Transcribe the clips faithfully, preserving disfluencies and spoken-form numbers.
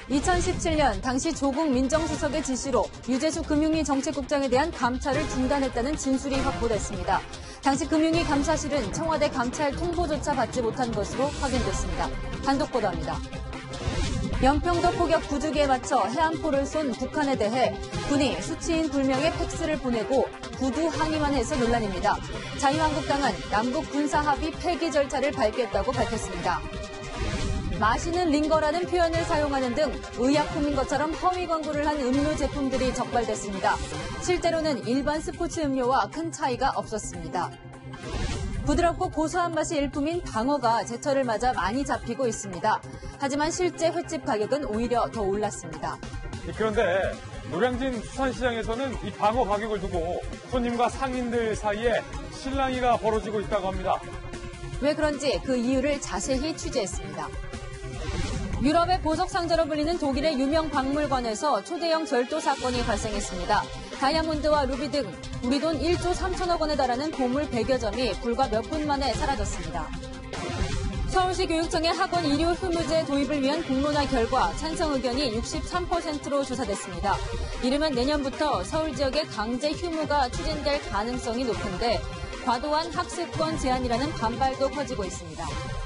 이천십칠 년 당시 조국 민정수석의 지시로 유재수 금융위 정책국장에 대한 감찰을 중단했다는 진술이 확보됐습니다. 당시 금융위 감사실은 청와대 감찰 통보조차 받지 못한 것으로 확인됐습니다. 단독 보도합니다. 연평도 포격 부주기에 맞춰 해안포를 쏜 북한에 대해 군이 수치인 불명의 팩스를 보내고 구두 항의만 해서 논란입니다. 자유한국당은 남북 군사합의 폐기 절차를 밟겠다고 밝혔습니다. 마시는 링거라는 표현을 사용하는 등 의약품인 것처럼 허위 광고를 한 음료 제품들이 적발됐습니다. 실제로는 일반 스포츠 음료와 큰 차이가 없었습니다. 부드럽고 고소한 맛이 일품인 방어가 제철을 맞아 많이 잡히고 있습니다. 하지만 실제 횟집 가격은 오히려 더 올랐습니다. 그런데 노량진 수산시장에서는 이 방어 가격을 두고 손님과 상인들 사이에 실랑이가 벌어지고 있다고 합니다. 왜 그런지 그 이유를 자세히 취재했습니다. 유럽의 보석 상자로 불리는 독일의 유명 박물관에서 초대형 절도 사건이 발생했습니다. 다이아몬드와 루비 등 우리 돈 일조 삼천억 원에 달하는 보물 백여 점이 불과 몇 분 만에 사라졌습니다. 서울시 교육청의 학원 일요 휴무제 도입을 위한 공론화 결과 찬성 의견이 육십삼 퍼센트로 조사됐습니다. 이르면 내년부터 서울 지역의 강제 휴무가 추진될 가능성이 높은데 과도한 학습권 제한이라는 반발도 커지고 있습니다.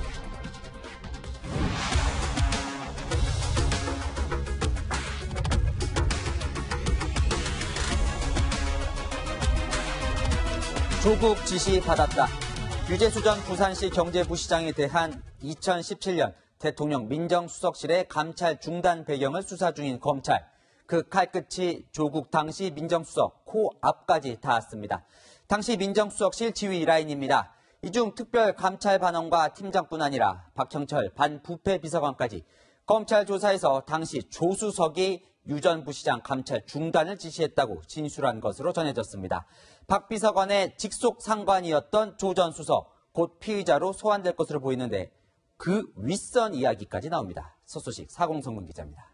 조국 지시 받았다. 유재수 전 부산시 경제부시장에 대한 이천십칠 년 대통령 민정수석실의 감찰 중단 배경을 수사 중인 검찰. 그 칼끝이 조국 당시 민정수석 코앞까지 닿았습니다. 당시 민정수석실 지휘 라인입니다. 이 중 특별 감찰 반원과 팀장뿐 아니라 박형철 반부패 비서관까지 검찰 조사에서 당시 조수석이 유 전 부시장 감찰 중단을 지시했다고 진술한 것으로 전해졌습니다. 박 비서관의 직속 상관이었던 조 전 수석, 곧 피의자로 소환될 것으로 보이는데 그 윗선 이야기까지 나옵니다. 서소식 사공성근 기자입니다.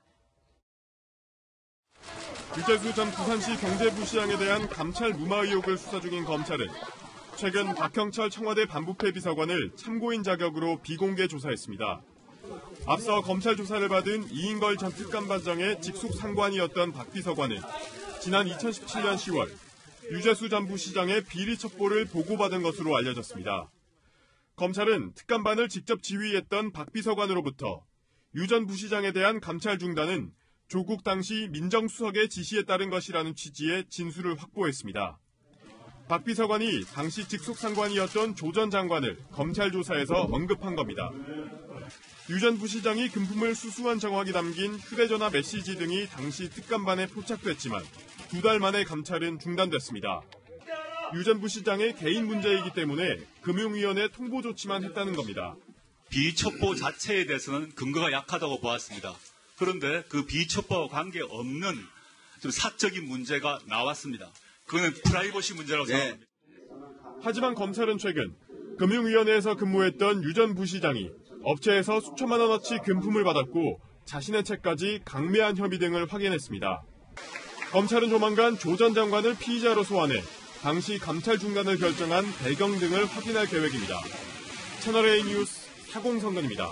유재수 전 부산시 경제부시장에 대한 감찰 무마 의혹을 수사 중인 검찰은 최근 박형철 청와대 반부패 비서관을 참고인 자격으로 비공개 조사했습니다. 앞서 검찰 조사를 받은 이인걸 전 특감반장의 직속 상관이었던 박 비서관은 지난 이천십칠 년 시월 유재수 전 부시장의 비리 첩보를 보고받은 것으로 알려졌습니다. 검찰은 특감반을 직접 지휘했던 박 비서관으로부터 유 전 부시장에 대한 감찰 중단은 조국 당시 민정수석의 지시에 따른 것이라는 취지의 진술을 확보했습니다. 박 비서관이 당시 직속 상관이었던 조 전 장관을 검찰 조사에서 언급한 겁니다. 유 전 부시장이 금품을 수수한 정황이 담긴 휴대전화 메시지 등이 당시 특감반에 포착됐지만 두 달 만에 감찰은 중단됐습니다. 유 전 부시장의 개인 문제이기 때문에 금융위원회 통보 조치만 했다는 겁니다. 비첩보 자체에 대해서는 근거가 약하다고 보았습니다. 그런데 그 비첩보와 관계없는 좀 사적인 문제가 나왔습니다. 그거는 프라이버시 문제라고 생각합니다. 네. 하지만 검찰은 최근 금융위원회에서 근무했던 유 전 부시장이 업체에서 수천만 원어치 금품을 받았고 자신의 채까지 강매한 혐의 등을 확인했습니다. 검찰은 조만간 조 전 장관을 피의자로 소환해 당시 감찰 중단을 결정한 배경 등을 확인할 계획입니다. 채널A 뉴스 사공성근입니다.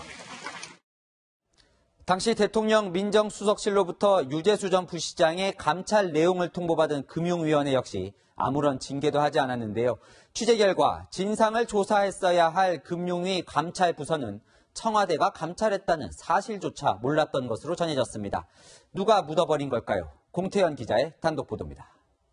당시 대통령 민정수석실로부터 유재수 전 부시장의 감찰 내용을 통보받은 금융위원회 역시 아무런 징계도 하지 않았는데요. 취재 결과 진상을 조사했어야 할 금융위 감찰부서는 청와대가 감찰했다는 사실조차 몰랐던 것으로 전해졌습니다. 누가 묻어버린 걸까요? 공태현 기자의 단독 보도입니다.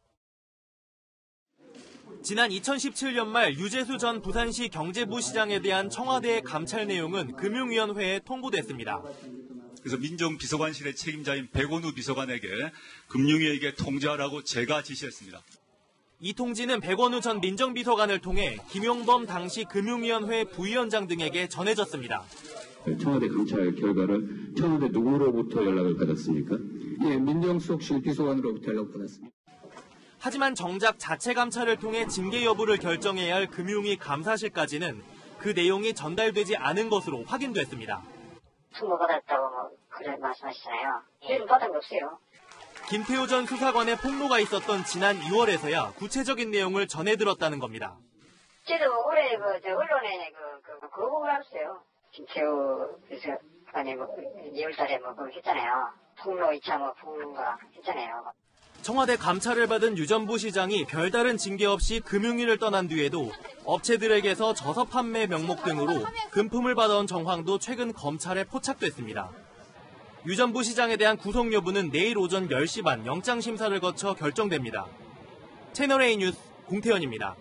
지난 이천십칠 년 말 유재수 전 부산시 경제부시장에 대한 청와대의 감찰 내용은 금융위원회에 통보됐습니다. 그래서 민정비서관실의 책임자인 백원우 비서관에게 금융위에게 통지하라고 제가 지시했습니다. 이 통지는 백원우 전 민정비서관을 통해 김용범 당시 금융위원회 부위원장 등에게 전해졌습니다. 청와대 감찰 결과를 청와대 누구로부터 연락을 받았습니까? 예, 민정수석실 비서관으로부터 연락을 받았습니다. 하지만 정작 자체 감찰을 통해 징계 여부를 결정해야 할 금융위 감사실까지는 그 내용이 전달되지 않은 것으로 확인됐습니다. 통보받았다고 그래 말씀하시잖아요. 이름 받은 게 없어요. 김태우 전 수사관의 폭로가 있었던 지난 이월에서야 구체적인 내용을 전해 들었다는 겁니다. 저도 올해 그 저 언론에 그 그 그거 보고 알았어요. 김태우 그래서 아니 뭐 이월달에 뭐 그거 했잖아요. 폭로 이 차 뭐 폭로가 했잖아요. 청와대 감찰을 받은 유 전 부시장이 별다른 징계 없이 금융위를 떠난 뒤에도 업체들에게서 저서 판매 명목 등으로 금품을 받아온 정황도 최근 검찰에 포착됐습니다. 유 전 부시장에 대한 구속 여부는 내일 오전 열 시 반 영장심사를 거쳐 결정됩니다. 채널A 뉴스 공태현입니다.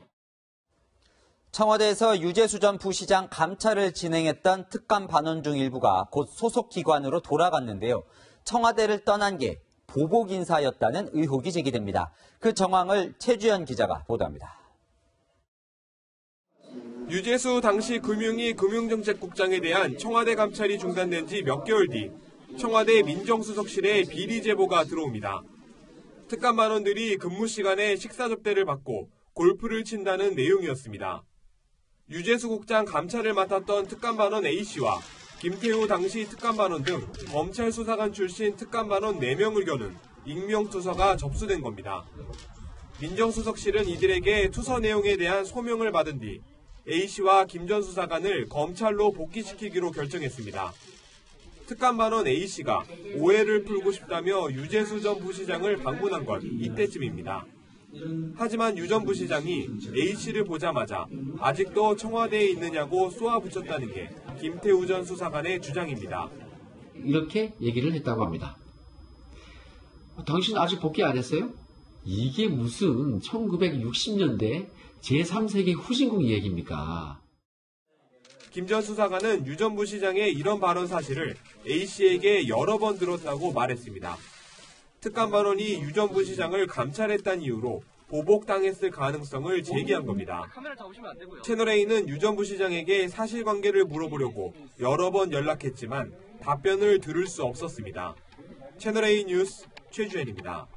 청와대에서 유재수 전 부시장 감찰을 진행했던 특감 반원 중 일부가 곧 소속 기관으로 돌아갔는데요. 청와대를 떠난 게 보복 인사였다는 의혹이 제기됩니다. 그 정황을 최주연 기자가 보도합니다. 유재수 당시 금융위 금융정책국장에 대한 청와대 감찰이 중단된 지 몇 개월 뒤 청와대 민정수석실에 비리 제보가 들어옵니다. 특감 반원들이 근무 시간에 식사 접대를 받고 골프를 친다는 내용이었습니다. 유재수 국장 감찰을 맡았던 특감 반원 A씨와 김태우 당시 특감반원 등 검찰 수사관 출신 특감반원 네 명을 겨눈 익명투서가 접수된 겁니다. 민정수석실은 이들에게 투서 내용에 대한 소명을 받은 뒤 A씨와 김 전 수사관을 검찰로 복귀시키기로 결정했습니다. 특감반원 A씨가 오해를 풀고 싶다며 유재수 전 부시장을 방문한 건 이때쯤입니다. 하지만 유 전 부시장이 A씨를 보자마자 아직도 청와대에 있느냐고 쏘아붙였다는 게 김태우 전 수사관의 주장입니다. 이렇게 얘기를 했다고 합니다. 당신 아직 복귀 안 했어요? 이게 무슨 천구백육십 년대 제삼 세기 후진국 얘기입니까? 김 전 수사관은 유 전 부시장의 이런 발언 사실을 A씨에게 여러 번 들었다고 말했습니다. 특감반원이 유 전 부시장을 감찰했다는 이유로 보복당했을 가능성을 제기한 겁니다. 채널A는 유 전 부시장에게 사실관계를 물어보려고 여러 번 연락했지만 답변을 들을 수 없었습니다. 채널A 뉴스 최주현입니다.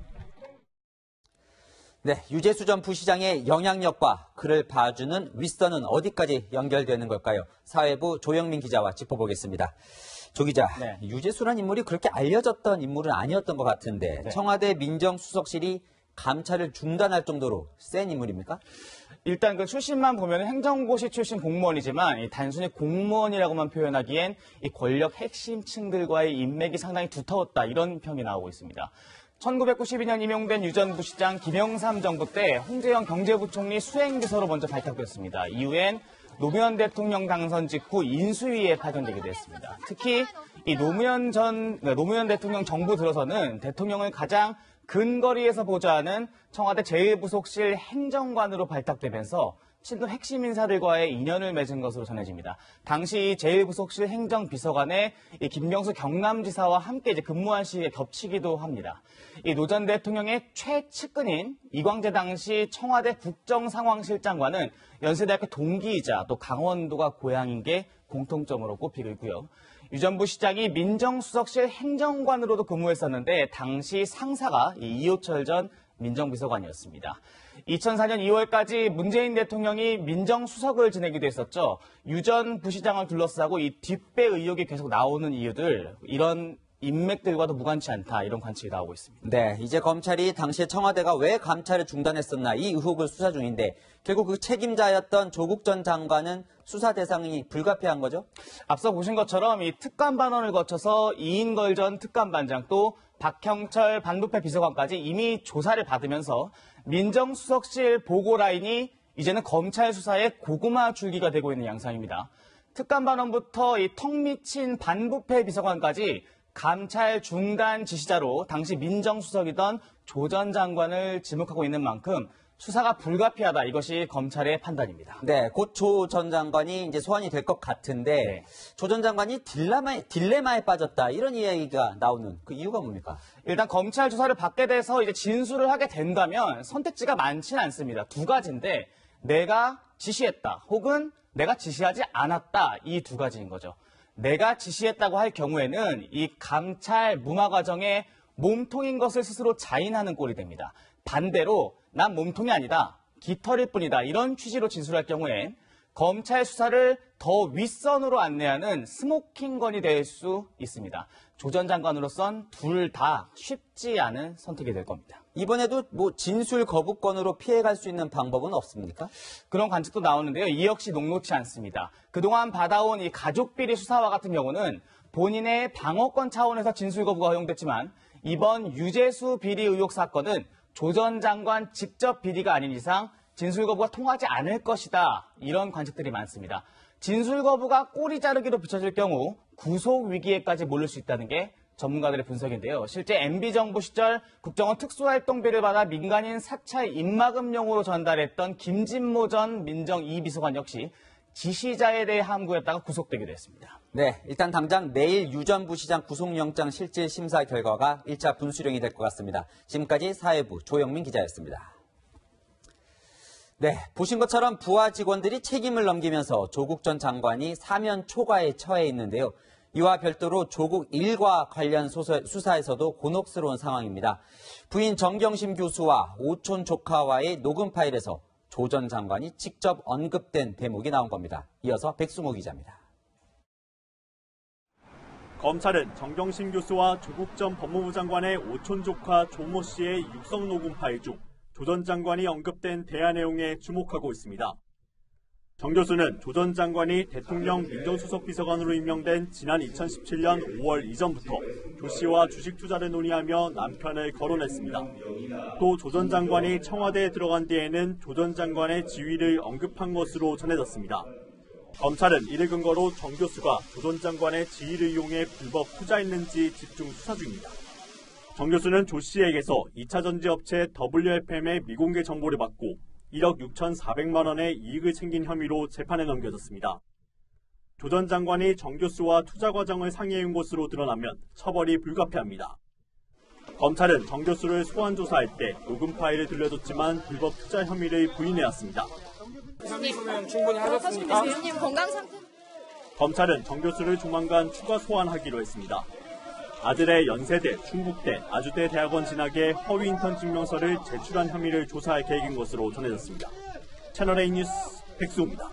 네, 유재수 전 부시장의 영향력과 그를 봐주는 윗선은 어디까지 연결되는 걸까요? 사회부 조영민 기자와 짚어보겠습니다. 조 기자, 네. 유재수란 인물이 그렇게 알려졌던 인물은 아니었던 것 같은데 네. 청와대 민정수석실이 감찰을 중단할 정도로 센 인물입니까? 일단 그 출신만 보면 행정고시 출신 공무원이지만 단순히 공무원이라고만 표현하기엔 이 권력 핵심층들과의 인맥이 상당히 두터웠다 이런 평이 나오고 있습니다. 천구백구십이 년 임용된 유 전 부시장 김영삼 정부 때 홍재영 경제부총리 수행비서로 먼저 발탁됐습니다. 이후엔 노무현 대통령 당선 직후 인수위에 파견되기도 했습니다. 특히 이 노무현 전 노무현 대통령 정부 들어서는 대통령을 가장 근거리에서 보좌하는 청와대 제일 부속실 행정관으로 발탁되면서 친노 핵심 인사들과의 인연을 맺은 것으로 전해집니다. 당시 제일 부속실 행정비서관에 이 김경수 경남지사와 함께 이제 근무한 시기에 겹치기도 합니다. 이 노 전 대통령의 최측근인 이광재 당시 청와대 국정상황실장과는 연세대학교 동기이자 또 강원도가 고향인 게 공통점으로 꼽히고 있고요. 유 전 부시장이 민정수석실 행정관으로도 근무했었는데 당시 상사가 이호철 전 민정비서관이었습니다. 이천사 년 이월까지 문재인 대통령이 민정수석을 지내기도 했었죠. 유 전 부시장을 둘러싸고 이 뒷배 의혹이 계속 나오는 이유들, 이런 인맥들과도 무관치 않다, 이런 관측이 나오고 있습니다. 네, 이제 검찰이 당시에 청와대가 왜 감찰을 중단했었나 이 의혹을 수사 중인데 결국 그 책임자였던 조국 전 장관은 수사 대상이 불가피한 거죠? 앞서 보신 것처럼 이 특감반원을 거쳐서 이인걸 전 특감반장 또 박형철 반부패 비서관까지 이미 조사를 받으면서 민정수석실 보고 라인이 이제는 검찰 수사의 고구마 줄기가 되고 있는 양상입니다. 특감반원부터 이 턱 미친 반부패 비서관까지 감찰 중단 지시자로 당시 민정수석이던 조 전 장관을 지목하고 있는 만큼 수사가 불가피하다, 이것이 검찰의 판단입니다. 네, 곧 조 전 장관이 이제 소환이 될 것 같은데 네. 조 전 장관이 딜레마에, 딜레마에 빠졌다, 이런 이야기가 나오는 그 이유가 뭡니까? 일단 검찰 조사를 받게 돼서 이제 진술을 하게 된다면 선택지가 많지는 않습니다. 두 가지인데 내가 지시했다 혹은 내가 지시하지 않았다, 이 두 가지인 거죠. 내가 지시했다고 할 경우에는 이 감찰 무마 과정에 몸통인 것을 스스로 자인하는 꼴이 됩니다. 반대로 난 몸통이 아니다, 깃털일 뿐이다, 이런 취지로 진술할 경우엔 검찰 수사를 더 윗선으로 안내하는 스모킹건이 될 수 있습니다. 조 전 장관으로선 둘 다 쉽지 않은 선택이 될 겁니다. 이번에도 뭐 진술 거부권으로 피해갈 수 있는 방법은 없습니까? 그런 관측도 나오는데요. 이 역시 녹록치 않습니다. 그동안 받아온 이 가족 비리 수사와 같은 경우는 본인의 방어권 차원에서 진술 거부가 허용됐지만 이번 유재수 비리 의혹 사건은 조 전 장관 직접 비리가 아닌 이상 진술 거부가 통하지 않을 것이다. 이런 관측들이 많습니다. 진술 거부가 꼬리 자르기로 비춰질 경우 구속 위기에까지 몰릴 수 있다는 게 전문가들의 분석인데요. 실제 엠비 정부 시절 국정원 특수활동비를 받아 민간인 사찰 입막음용으로 전달했던 김진모 전 민정 이 비서관 역시 지시자에 대해 함구했다가 구속되기도 했습니다. 네, 일단 당장 내일 유 전 부시장 구속영장 실질 심사 결과가 일 차 분수령이 될 것 같습니다. 지금까지 사회부 조영민 기자였습니다. 네, 보신 것처럼 부하 직원들이 책임을 넘기면서 조국 전 장관이 사면 초과에 처해 있는데요. 이와 별도로 조국 일과 관련 수사에서도 곤혹스러운 상황입니다. 부인 정경심 교수와 오촌 조카와의 녹음 파일에서 조 전 장관이 직접 언급된 대목이 나온 겁니다. 이어서 백승호 기자입니다. 검찰은 정경심 교수와 조국 전 법무부 장관의 오촌 조카 조모 씨의 육성 녹음 파일 중 조 전 장관이 언급된 대화 내용에 주목하고 있습니다. 정 교수는 조 전 장관이 대통령 민정수석 비서관으로 임명된 지난 이천십칠 년 오월 이전부터 조 씨와 주식 투자를 논의하며 남편을 거론했습니다. 또 조 전 장관이 청와대에 들어간 뒤에는 조 전 장관의 지위를 언급한 것으로 전해졌습니다. 검찰은 이를 근거로 정 교수가 조 전 장관의 지위를 이용해 불법 투자했는지 집중 수사 중입니다. 정 교수는 조 씨에게서 이 차 전지업체 더블유에프엠의 미공개 정보를 받고 일억 육천사백만 원의 이익을 챙긴 혐의로 재판에 넘겨졌습니다. 조 전 장관이 정 교수와 투자 과정을 상의해온 것으로 드러나면 처벌이 불가피합니다. 검찰은 정 교수를 소환 조사할 때 녹음 파일을 들려줬지만 불법 투자 혐의를 부인해왔습니다. 교수님, 충분히 하셨습니까? 교수님 건강 상태. 검찰은 정 교수를 조만간 추가 소환하기로 했습니다. 아들의 연세대, 충북대, 아주대 대학원 진학에 허위 인턴 증명서를 제출한 혐의를 조사할 계획인 것으로 전해졌습니다. 채널A 뉴스 백수호입니다.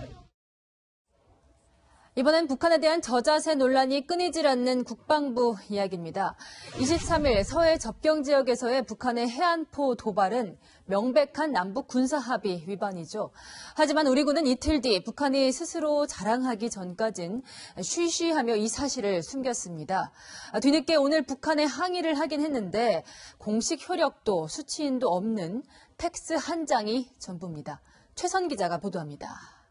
이번엔 북한에 대한 저자세 논란이 끊이질 않는 국방부 이야기입니다. 이십삼 일 서해 접경 지역에서의 북한의 해안포 도발은 명백한 남북 군사합의 위반이죠. 하지만 우리 군은 이틀 뒤 북한이 스스로 자랑하기 전까진 쉬쉬하며 이 사실을 숨겼습니다. 뒤늦게 오늘 북한에 항의를 하긴 했는데 공식 효력도 수치인도 없는 팩스 한 장이 전부입니다. 최선 기자가 보도합니다.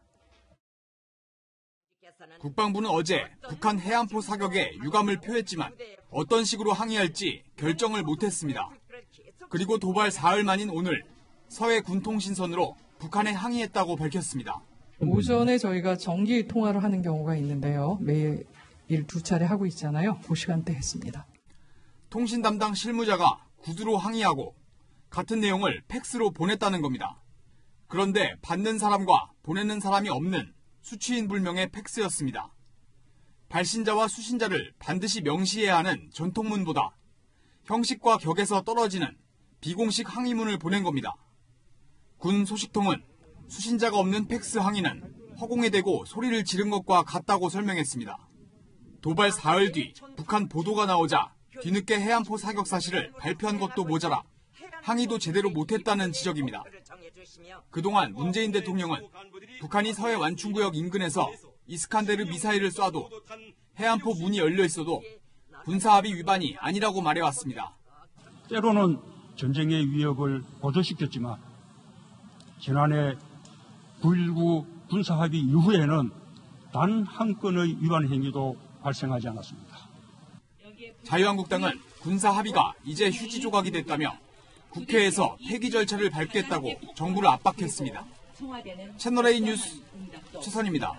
국방부는 어제 북한 해안포 사격에 유감을 표했지만 어떤 식으로 항의할지 결정을 못했습니다. 그리고 도발 사흘 만인 오늘 서해 군통신선으로 북한에 항의했다고 밝혔습니다. 오전에 저희가 정기 통화를 하는 경우가 있는데요. 매일 두 차례 하고 있잖아요. 그 시간대 했습니다. 통신 담당 실무자가 구두로 항의하고 같은 내용을 팩스로 보냈다는 겁니다. 그런데 받는 사람과 보내는 사람이 없는 수취인 불명의 팩스였습니다. 발신자와 수신자를 반드시 명시해야 하는 전통문보다 형식과 격에서 떨어지는 비공식 항의문을 보낸 겁니다. 군 소식통은 수신자가 없는 팩스 항의는 허공에 대고 소리를 지른 것과 같다고 설명했습니다. 도발 사흘 뒤 북한 보도가 나오자 뒤늦게 해안포 사격 사실을 발표한 것도 모자라 항의도 제대로 못했다는 지적입니다. 그동안 문재인 대통령은 북한이 서해 완충구역 인근에서 이스칸데르 미사일을 쏴도 해안포 문이 열려 있어도 군사합의 위반이 아니라고 말해왔습니다. 때로는 전쟁의 위협을 고조시켰지만 지난해 구일구 군사합의 이후에는 단 한 건의 위반 행위도 발생하지 않았습니다. 자유한국당은 군사합의가 이제 휴지 조각이 됐다며 국회에서 폐기 절차를 밟겠다고 정부를 압박했습니다. 채널A 뉴스 최선입니다.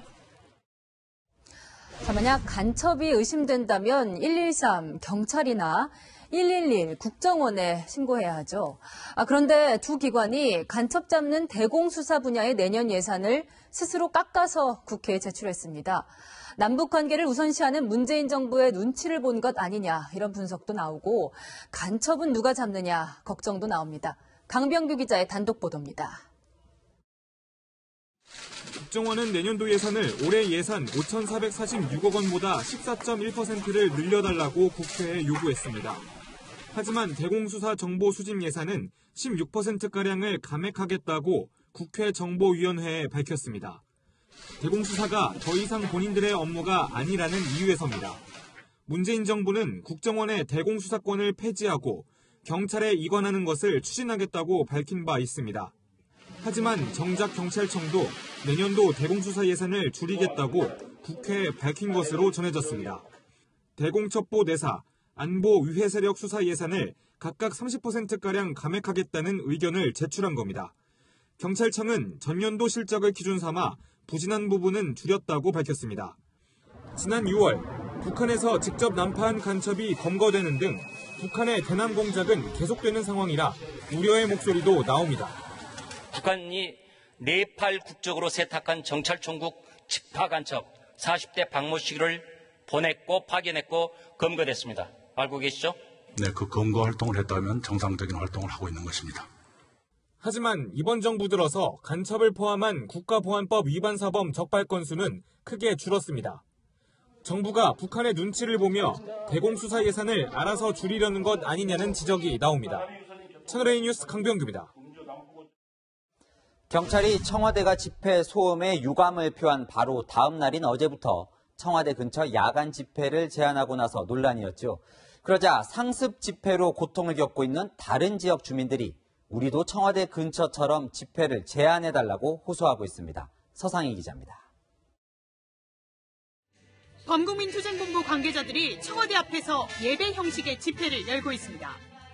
자, 만약 간첩이 의심된다면 일일삼 경찰이나 일일일 국정원에 신고해야 하죠. 아, 그런데 두 기관이 간첩 잡는 대공수사 분야의 내년 예산을 스스로 깎아서 국회에 제출했습니다. 남북 관계를 우선시하는 문재인 정부의 눈치를 본 것 아니냐 이런 분석도 나오고 간첩은 누가 잡느냐 걱정도 나옵니다. 강병규 기자의 단독 보도입니다. 국정원은 내년도 예산을 올해 예산 오천사백사십육억 원보다 십사 점 일 퍼센트를 늘려달라고 국회에 요구했습니다. 하지만 대공수사 정보 수집 예산은 십육 퍼센트가량을 감액하겠다고 국회 정보위원회에 밝혔습니다. 대공수사가 더 이상 본인들의 업무가 아니라는 이유에서입니다. 문재인 정부는 국정원의 대공수사권을 폐지하고 경찰에 이관하는 것을 추진하겠다고 밝힌 바 있습니다. 하지만 정작 경찰청도 내년도 대공수사 예산을 줄이겠다고 국회에 밝힌 것으로 전해졌습니다. 대공첩보 내사, 안보 위해 세력 수사 예산을 각각 삼십 퍼센트가량 감액하겠다는 의견을 제출한 겁니다. 경찰청은 전년도 실적을 기준 삼아 부진한 부분은 줄였다고 밝혔습니다. 지난 유월 북한에서 직접 난파한 간첩이 검거되는 등 북한의 대남 공작은 계속되는 상황이라 우려의 목소리도 나옵니다. 북한이 네팔 국적으로 세탁한 정찰총국 직파 간첩 사십 대 박모 씨를 보냈고 파견했고 검거됐습니다. 알고 계시죠? 네, 그 검거 활동을 했다면 정상적인 활동을 하고 있는 것입니다. 하지만 이번 정부 들어서 간첩을 포함한 국가보안법 위반 사범 적발 건수는 크게 줄었습니다. 정부가 북한의 눈치를 보며 대공수사 예산을 알아서 줄이려는 것 아니냐는 지적이 나옵니다. 채널A 뉴스 강병규입니다. 경찰이 청와대가 집회 소음에 유감을 표한 바로 다음 날인 어제부터 청와대 근처 야간 집회를 제한하고 나서 논란이었죠. 그러자 상습 집회로 고통을 겪고 있는 다른 지역 주민들이 우리도 청와대 근처처럼 집회를 제한해달라고 호소하고 있습니다. 서상희 기자입니다. 범국민투쟁본부 관계자들이 청와대 앞에서 예배 형식의 집회를 열고 있습니다.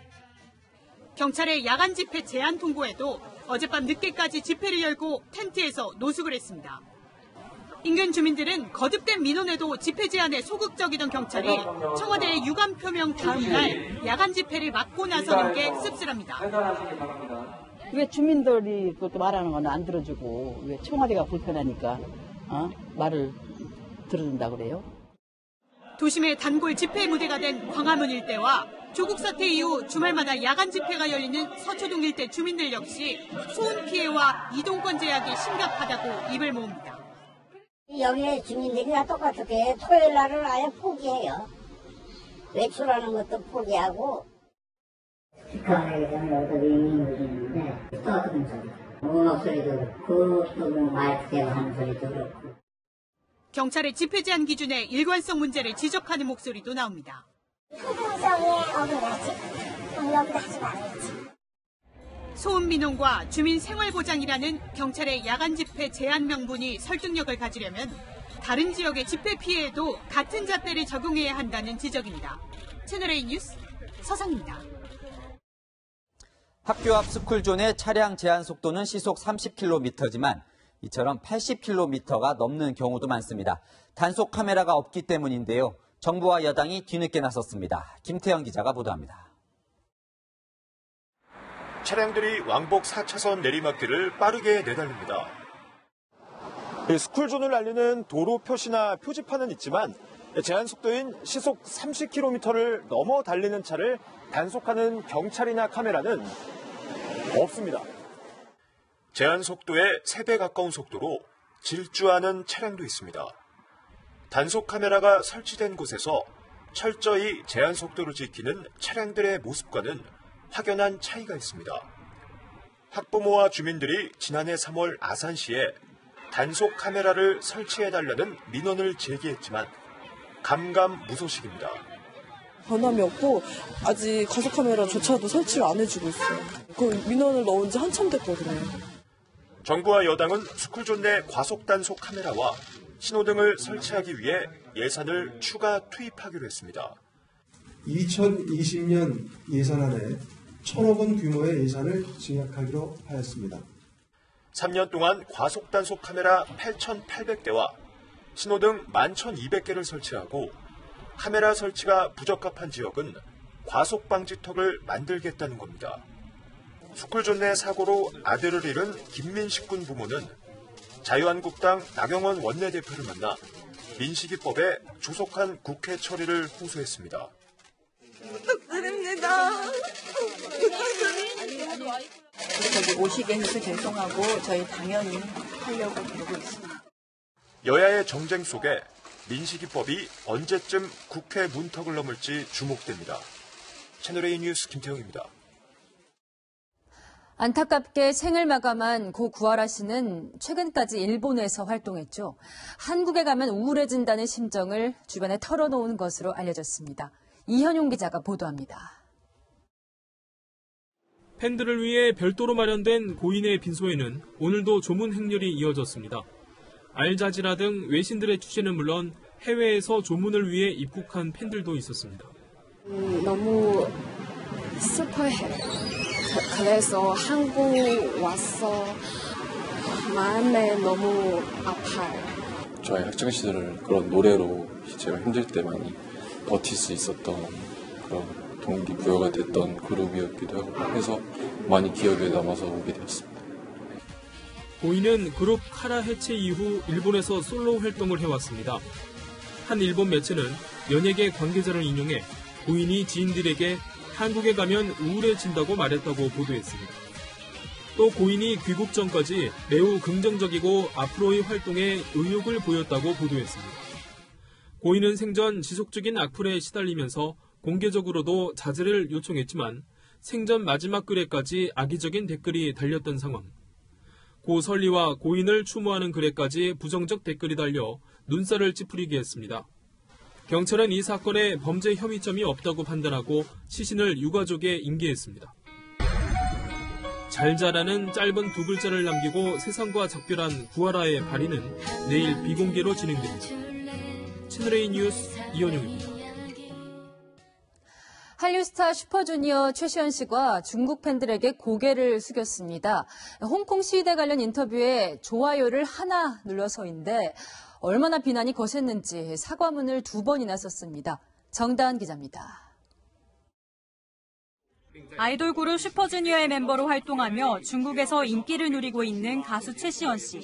경찰의 야간 집회 제한 통보에도 어젯밤 늦게까지 집회를 열고 텐트에서 노숙을 했습니다. 인근 주민들은 거듭된 민원에도 집회 제한에 소극적이던 경찰이 청와대의 유감 표명 다음 날 야간 집회를 막고 나서는 게 씁쓸합니다. 왜 주민들이 그것도 말하는 건 안 들어주고 왜 청와대가 불편하니까 어? 말을 들어준다 그래요? 도심의 단골 집회 무대가 된 광화문 일대와 조국 사태 이후 주말마다 야간 집회가 열리는 서초동 일대 주민들 역시 소음 피해와 이동권 제약이 심각하다고 입을 모읍니다. 여기에 주민들이나 똑같게 토요일 날을 아예 포기해요. 외출하는 것도 포기하고. 북한에 대해서는 여기서 민민들이 있는데 또 어떤 소리? 문어 소리도 그렇고 또 뭐 마이크 대고 하는 소리도 그렇고. 경찰의 집회 제한 기준의 일관성 문제를 지적하는 목소리도 나옵니다. 형평성에 어긋나지. 여기다 하지 말아야지. 소음 민원과 주민 생활 보장이라는 경찰의 야간 집회 제한 명분이 설득력을 가지려면 다른 지역의 집회 피해에도 같은 잣대를 적용해야 한다는 지적입니다. 채널A 뉴스 서상입니다. 학교 앞 스쿨존의 차량 제한 속도는 시속 삼십 킬로미터지만 이처럼 팔십 킬로미터가 넘는 경우도 많습니다. 단속 카메라가 없기 때문인데요. 정부와 여당이 뒤늦게 나섰습니다. 김태형 기자가 보도합니다. 차량들이 왕복 사 차선 내리막길을 빠르게 내달립니다. 스쿨존을 알리는 도로 표시나 표지판은 있지만 제한 속도인 시속 삼십 킬로미터를 넘어 달리는 차를 단속하는 경찰이나 카메라는 없습니다. 제한 속도의 세 배 가까운 속도로 질주하는 차량도 있습니다. 단속 카메라가 설치된 곳에서 철저히 제한 속도를 지키는 차량들의 모습과는 확연한 차이가 있습니다. 학부모와 주민들이 지난해 삼월 아산시에 단속 카메라를 설치해달라는 민원을 제기했지만 감감무소식입니다. 변함이 없고 아직 가속 카메라조차도 설치를 안 해주고 있어요. 그 민원을 넣은 지 한참 됐거든요. 정부와 여당은 스쿨존 내 과속 단속 카메라와 신호등을 설치하기 위해 예산을 추가 투입하기로 했습니다. 이천이십 년 예산안에 천억 원 규모의 예산을 증액하기로 하였습니다. 삼 년 동안 과속 단속 카메라 팔천팔백 대와 신호등 만 천이백 개를 설치하고 카메라 설치가 부적합한 지역은 과속 방지턱을 만들겠다는 겁니다. 스쿨존 내 사고로 아들을 잃은 김민식 군 부모는 자유한국당 나경원 원내대표를 만나 민식이법에 조속한 국회 처리를 호소했습니다. 부탁드립니다. 저기 오시게 해서 죄송하고 저희 당연히 하려고 그러고 있습니다. 여야의 정쟁 속에 민식이법이 언제쯤 국회 문턱을 넘을지 주목됩니다. 채널A 뉴스 김태형입니다. 안타깝게 생을 마감한 고 구하라 씨는 최근까지 일본에서 활동했죠. 한국에 가면 우울해진다는 심정을 주변에 털어놓은 것으로 알려졌습니다. 이현용 기자가 보도합니다. 팬들을 위해 별도로 마련된 고인의 빈소에는 오늘도 조문 행렬이 이어졌습니다. 알자지라 등 외신들의 취재는 물론 해외에서 조문을 위해 입국한 팬들도 있었습니다. 음, 너무 슬퍼해. 그래서 한국 와서 마음에 너무 아파요. 저의 학창 시절을 그런 노래로 제가 힘들 때 많이 버틸 수 있었던 그런 동기부여가 됐던 그룹이었기도 하고 해서 많이 기억에 남아서 오게 되었습니다. 고인은 그룹 카라 해체 이후 일본에서 솔로 활동을 해왔습니다. 한 일본 매체는 연예계 관계자를 인용해 고인이 지인들에게 한국에 가면 우울해진다고 말했다고 보도했습니다. 또 고인이 귀국 전까지 매우 긍정적이고 앞으로의 활동에 의욕을 보였다고 보도했습니다. 고인은 생전 지속적인 악플에 시달리면서 공개적으로도 자제를 요청했지만 생전 마지막 글에까지 악의적인 댓글이 달렸던 상황. 고 설리와 고인을 추모하는 글에까지 부정적 댓글이 달려 눈살을 찌푸리게 했습니다. 경찰은 이 사건에 범죄 혐의점이 없다고 판단하고 시신을 유가족에 인계했습니다. 잘 자라는 짧은 두 글자를 남기고 세상과 작별한 구하라의 발인은 내일 비공개로 진행됩니다. 채널A 뉴스 이현용입니다. 한류 스타 슈퍼주니어 최시원 씨가 중국 팬들에게 고개를 숙였습니다. 홍콩 시위대 관련 인터뷰에 좋아요를 하나 눌러서인데 얼마나 비난이 거셌는지 사과문을 두 번이나 썼습니다. 정다은 기자입니다. 아이돌 그룹 슈퍼주니어의 멤버로 활동하며 중국에서 인기를 누리고 있는 가수 최시원 씨.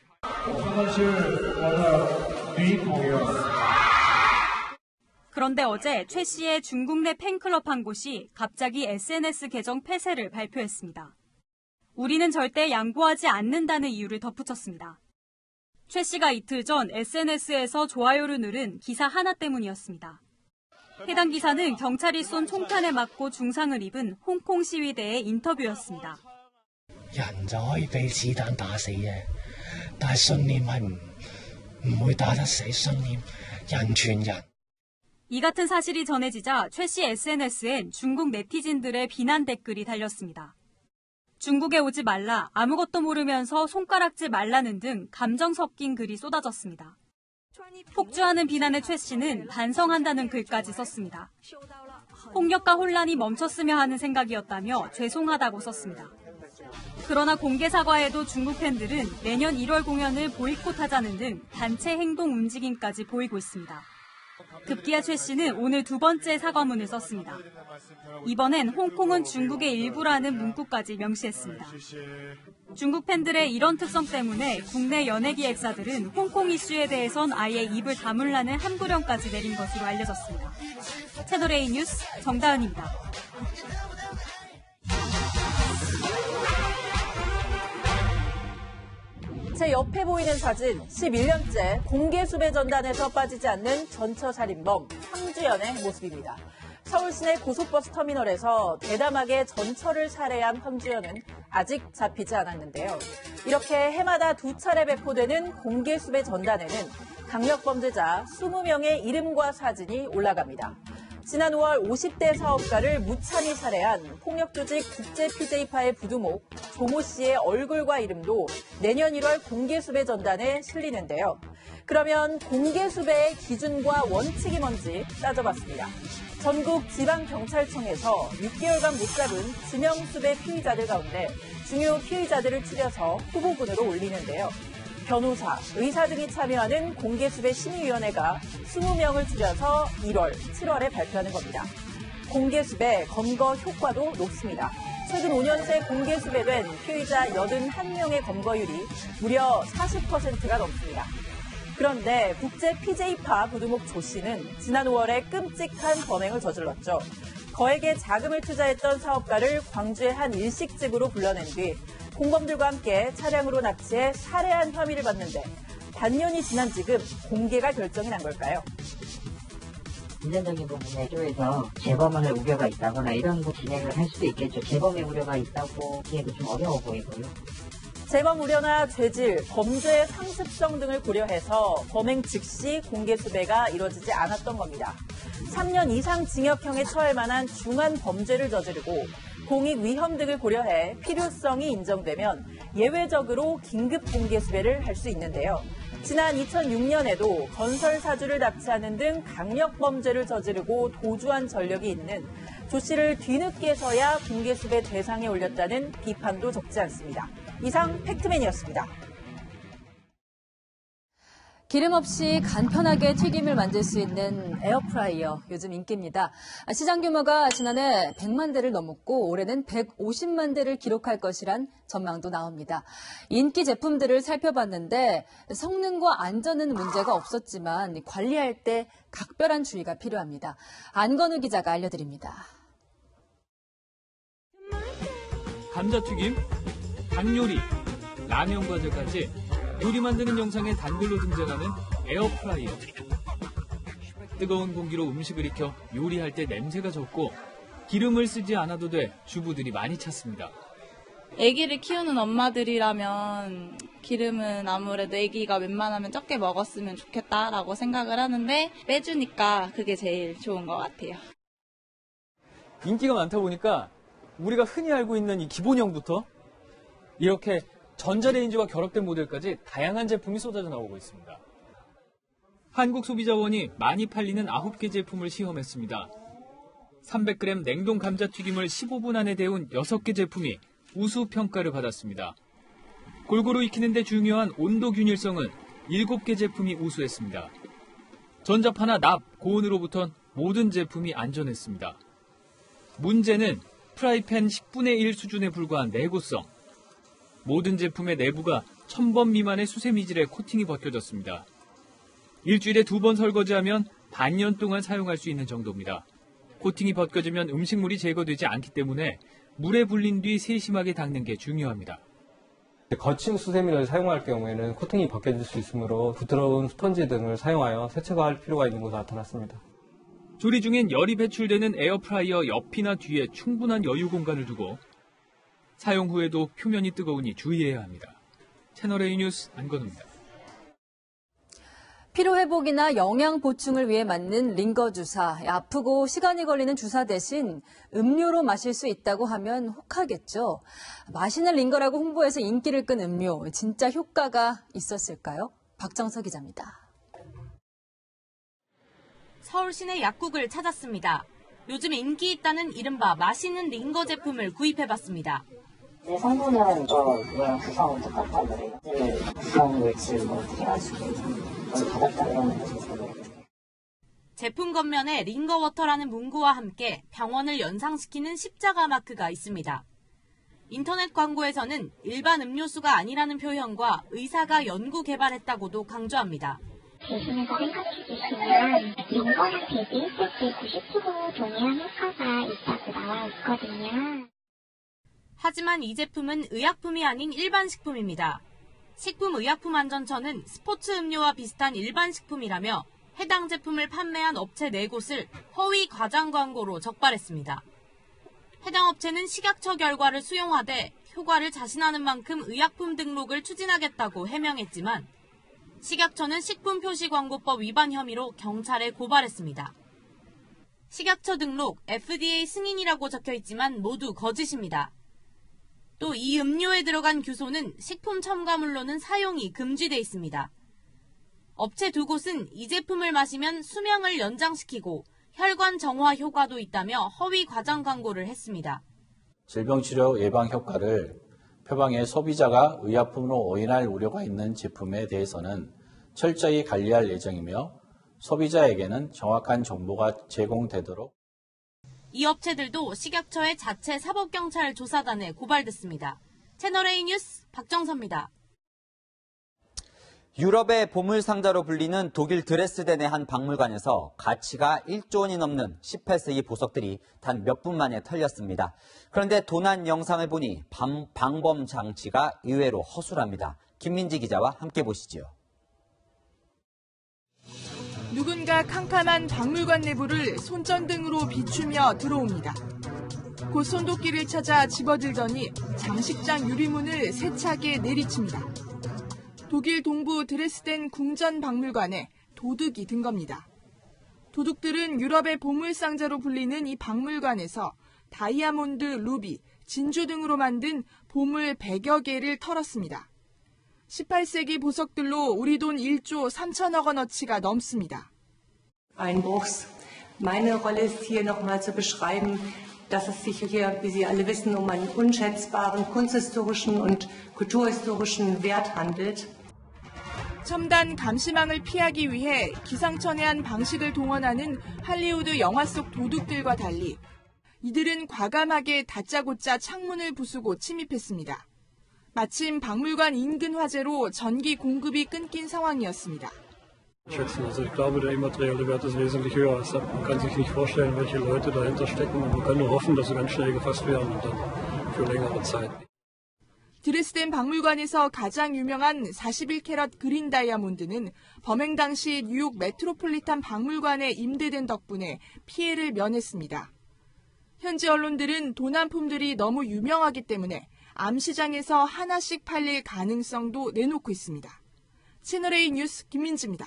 그런데 어제 최 씨의 중국 내 팬클럽 한 곳이 갑자기 에스엔에스 계정 폐쇄를 발표했습니다. 우리는 절대 양보하지 않는다는 이유를 덧붙였습니다. 최 씨가 이틀 전 에스엔에스에서 좋아요를 누른 기사 하나 때문이었습니다. 해당 기사는 경찰이 쏜 총탄에 맞고 중상을 입은 홍콩 시위대의 인터뷰였습니다. 人就可以被子彈打死嘅，但係信念係唔唔會打得死，信念人傳人。 이 같은 사실이 전해지자 최 씨 에스엔에스엔 중국 네티즌들의 비난 댓글이 달렸습니다. 중국에 오지 말라, 아무것도 모르면서 손가락질 말라는 등 감정 섞인 글이 쏟아졌습니다. 폭주하는 비난의 최 씨는 반성한다는 글까지 썼습니다. 폭력과 혼란이 멈췄으면 하는 생각이었다며 죄송하다고 썼습니다. 그러나 공개 사과에도 중국 팬들은 내년 일월 공연을 보이콧하자는 등 단체 행동 움직임까지 보이고 있습니다. 급기야 최 씨는 오늘 두 번째 사과문을 썼습니다. 이번엔 홍콩은 중국의 일부라는 문구까지 명시했습니다. 중국 팬들의 이런 특성 때문에 국내 연예 기획사들은 홍콩 이슈에 대해선 아예 입을 다물라는 함구령까지 내린 것으로 알려졌습니다. 채널A 뉴스 정다은입니다. 제 옆에 보이는 사진, 십일 년째 공개 수배 전단에서 빠지지 않는 전처살인범 황주연의 모습입니다. 서울 시내 고속버스 터미널에서 대담하게 전처를 살해한 황주연은 아직 잡히지 않았는데요. 이렇게 해마다 두 차례 배포되는 공개 수배 전단에는 강력범죄자 이십 명의 이름과 사진이 올라갑니다. 지난 오월 오십 대 사업가를 무참히 살해한 폭력조직 국제 피제이파의 부두목 조모 씨의 얼굴과 이름도 내년 일월 공개 수배 전단에 실리는데요. 그러면 공개 수배의 기준과 원칙이 뭔지 따져봤습니다. 전국 지방경찰청에서 육 개월간 못 잡은 지명수배 피의자들 가운데 중요 피의자들을 추려서 후보군으로 올리는데요. 변호사, 의사 등이 참여하는 공개수배 심의위원회가 이십 명을 추려서 일월, 칠월에 발표하는 겁니다. 공개수배 검거 효과도 높습니다. 최근 오 년 새 공개수배된 피의자 팔십일 명의 검거율이 무려 사십 퍼센트가 넘습니다. 그런데 국제 피제이파 부두목 조 씨는 지난 오월에 끔찍한 범행을 저질렀죠. 거액의 자금을 투자했던 사업가를 광주의 한 일식집으로 불러낸 뒤 공범들과 함께 차량으로 납치해 살해한 혐의를 받는데 반년이 지난 지금 공개가 결정이 난 걸까요? 금전적인 부분에 조에서 재범을 우려가 있다거나 이런 거 진행을 할 수도 있겠죠. 재범의 우려가 있다고 하기에도 좀 어려워 보이고요. 재범 우려나 죄질, 범죄의 상습성 등을 고려해서 범행 즉시 공개 수배가 이뤄지지 않았던 겁니다. 삼 년 이상 징역형에 처할 만한 중한 범죄를 저지르고 공익 위험 등을 고려해 필요성이 인정되면 예외적으로 긴급 공개 수배를 할 수 있는데요. 지난 이천육 년에도 건설 사주를 납치하는 등 강력 범죄를 저지르고 도주한 전력이 있는 조 씨를 뒤늦게서야 공개 수배 대상에 올렸다는 비판도 적지 않습니다. 이상 팩트맨이었습니다. 기름 없이 간편하게 튀김을 만들 수 있는 에어프라이어, 요즘 인기입니다. 시장 규모가 지난해 백만 대를 넘었고 올해는 백오십만 대를 기록할 것이란 전망도 나옵니다. 인기 제품들을 살펴봤는데 성능과 안전은 문제가 없었지만 관리할 때 각별한 주의가 필요합니다. 안건우 기자가 알려드립니다. 감자튀김, 닭요리, 라면 과자까지 요리 만드는 영상에 단글로 등장하는 에어프라이어. 뜨거운 공기로 음식을 익혀 요리할 때 냄새가 적고 기름을 쓰지 않아도 돼 주부들이 많이 찾습니다. 아기를 키우는 엄마들이라면 기름은 아무래도 아기가 웬만하면 적게 먹었으면 좋겠다라고 생각을 하는데 빼주니까 그게 제일 좋은 것 같아요. 인기가 많다 보니까 우리가 흔히 알고 있는 이 기본형부터 이렇게 전자레인지와 결합된 모델까지 다양한 제품이 쏟아져 나오고 있습니다. 한국소비자원이 많이 팔리는 아홉 개 제품을 시험했습니다. 삼백 그램 냉동 감자튀김을 십오 분 안에 데운 여섯 개 제품이 우수 평가를 받았습니다. 골고루 익히는 데 중요한 온도 균일성은 일곱 개 제품이 우수했습니다. 전자파나 납, 고온으로부턴 모든 제품이 안전했습니다. 문제는 프라이팬 십분의 일 수준에 불과한 내구성. 모든 제품의 내부가 천 번 미만의 수세미질에 코팅이 벗겨졌습니다. 일주일에 두 번 설거지하면 반년 동안 사용할 수 있는 정도입니다. 코팅이 벗겨지면 음식물이 제거되지 않기 때문에 물에 불린 뒤 세심하게 닦는 게 중요합니다. 거친 수세미를 사용할 경우에는 코팅이 벗겨질 수 있으므로 부드러운 스펀지 등을 사용하여 세척할 필요가 있는 것으로 나타났습니다. 조리 중엔 열이 배출되는 에어프라이어 옆이나 뒤에 충분한 여유 공간을 두고 사용 후에도 표면이 뜨거우니 주의해야 합니다. 채널A 뉴스 안건우입니다. 피로회복이나 영양 보충을 위해 맞는 링거 주사. 아프고 시간이 걸리는 주사 대신 음료로 마실 수 있다고 하면 혹하겠죠. 맛있는 링거라고 홍보해서 인기를 끈 음료. 진짜 효과가 있었을까요? 박정서 기자입니다. 서울 시내 약국을 찾았습니다. 요즘 인기 있다는 이른바 맛있는 링거 제품을 구입해봤습니다. 네, 성분은 저 그냥 구성은 똑같단 말이에요. 구성 물질 뭐 어떻게 해가지고 뭘 받았다 이러는 거죠. 제품 겉면에 링거워터라는 문구와 함께 병원을 연상시키는 십자가 마크가 있습니다. 인터넷 광고에서는 일반 음료수가 아니라는 표현과 의사가 연구 개발했다고도 강조합니다. 대신에서 생각해 주시면 링거랑 대비했을 때 구십 퍼센트 동일한 효과가 있다고 나와 있거든요. 하지만 이 제품은 의약품이 아닌 일반 식품입니다. 식품의약품안전처는 스포츠 음료와 비슷한 일반 식품이라며 해당 제품을 판매한 업체 네 곳을 허위 과장 광고로 적발했습니다. 해당 업체는 식약처 결과를 수용하되 효과를 자신하는 만큼 의약품 등록을 추진하겠다고 해명했지만 식약처는 식품표시광고법 위반 혐의로 경찰에 고발했습니다. 식약처 등록 에프디에이 승인이라고 적혀있지만 모두 거짓입니다. 또 이 음료에 들어간 규소는 식품 첨가물로는 사용이 금지돼 있습니다. 업체 두 곳은 이 제품을 마시면 수명을 연장시키고 혈관 정화 효과도 있다며 허위 과장 광고를 했습니다. 질병치료 예방 효과를 표방해 소비자가 의약품으로 오인할 우려가 있는 제품에 대해서는 철저히 관리할 예정이며 소비자에게는 정확한 정보가 제공되도록 이 업체들도 식약처의 자체 사법경찰 조사단에 고발됐습니다. 채널A 뉴스 박정서입니다. 유럽의 보물상자로 불리는 독일 드레스덴의 한 박물관에서 가치가 일조 원이 넘는 십팔 세기 보석들이 단 몇 분 만에 털렸습니다. 그런데 도난 영상을 보니 방, 방범 장치가 의외로 허술합니다. 김민지 기자와 함께 보시죠. 누군가 캄캄한 박물관 내부를 손전등으로 비추며 들어옵니다. 곧 손도끼를 찾아 집어들더니 장식장 유리문을 세차게 내리칩니다. 독일 동부 드레스덴 궁전박물관에 도둑이 든 겁니다. 도둑들은 유럽의 보물상자로 불리는 이 박물관에서 다이아몬드, 루비, 진주 등으로 만든 보물 백여 개를 털었습니다. 십팔 세기 보석들로 우리 돈 일조 삼천억 원어치가 넘습니다. Einbruchs. Meine Rolle ist hier nochmal zu beschreiben, dass es sich hier, wie Sie alle wissen, um einen unschätzbaren kunsthistorischen und kulturhistorischen Wert handelt. 첨단 감시망을 피하기 위해 기상천외한 방식을 동원하는 할리우드 영화 속 도둑들과 달리 이들은 과감하게 다짜고짜 창문을 부수고 침입했습니다. 마침 박물관 인근 화재로 전기 공급이 끊긴 상황이었습니다. Also ich glaube, der immaterielle Wert ist wesentlich höher. Als das. Man kann sich nicht vorstellen, welche Leute dahinter stecken. Und man kann nur hoffen, dass sie ganz schnell gefasst werden und dann für längere Zeit. 드레스덴 박물관에서 가장 유명한 사십일 캐럿 그린 다이아몬드는 범행 당시 뉴욕 메트로폴리탄 박물관에 임대된 덕분에 피해를 면했습니다. 현지 언론들은 도난품들이 너무 유명하기 때문에 암시장에서 하나씩 팔릴 가능성도 내놓고 있습니다. 채널A 뉴스 김민지입니다.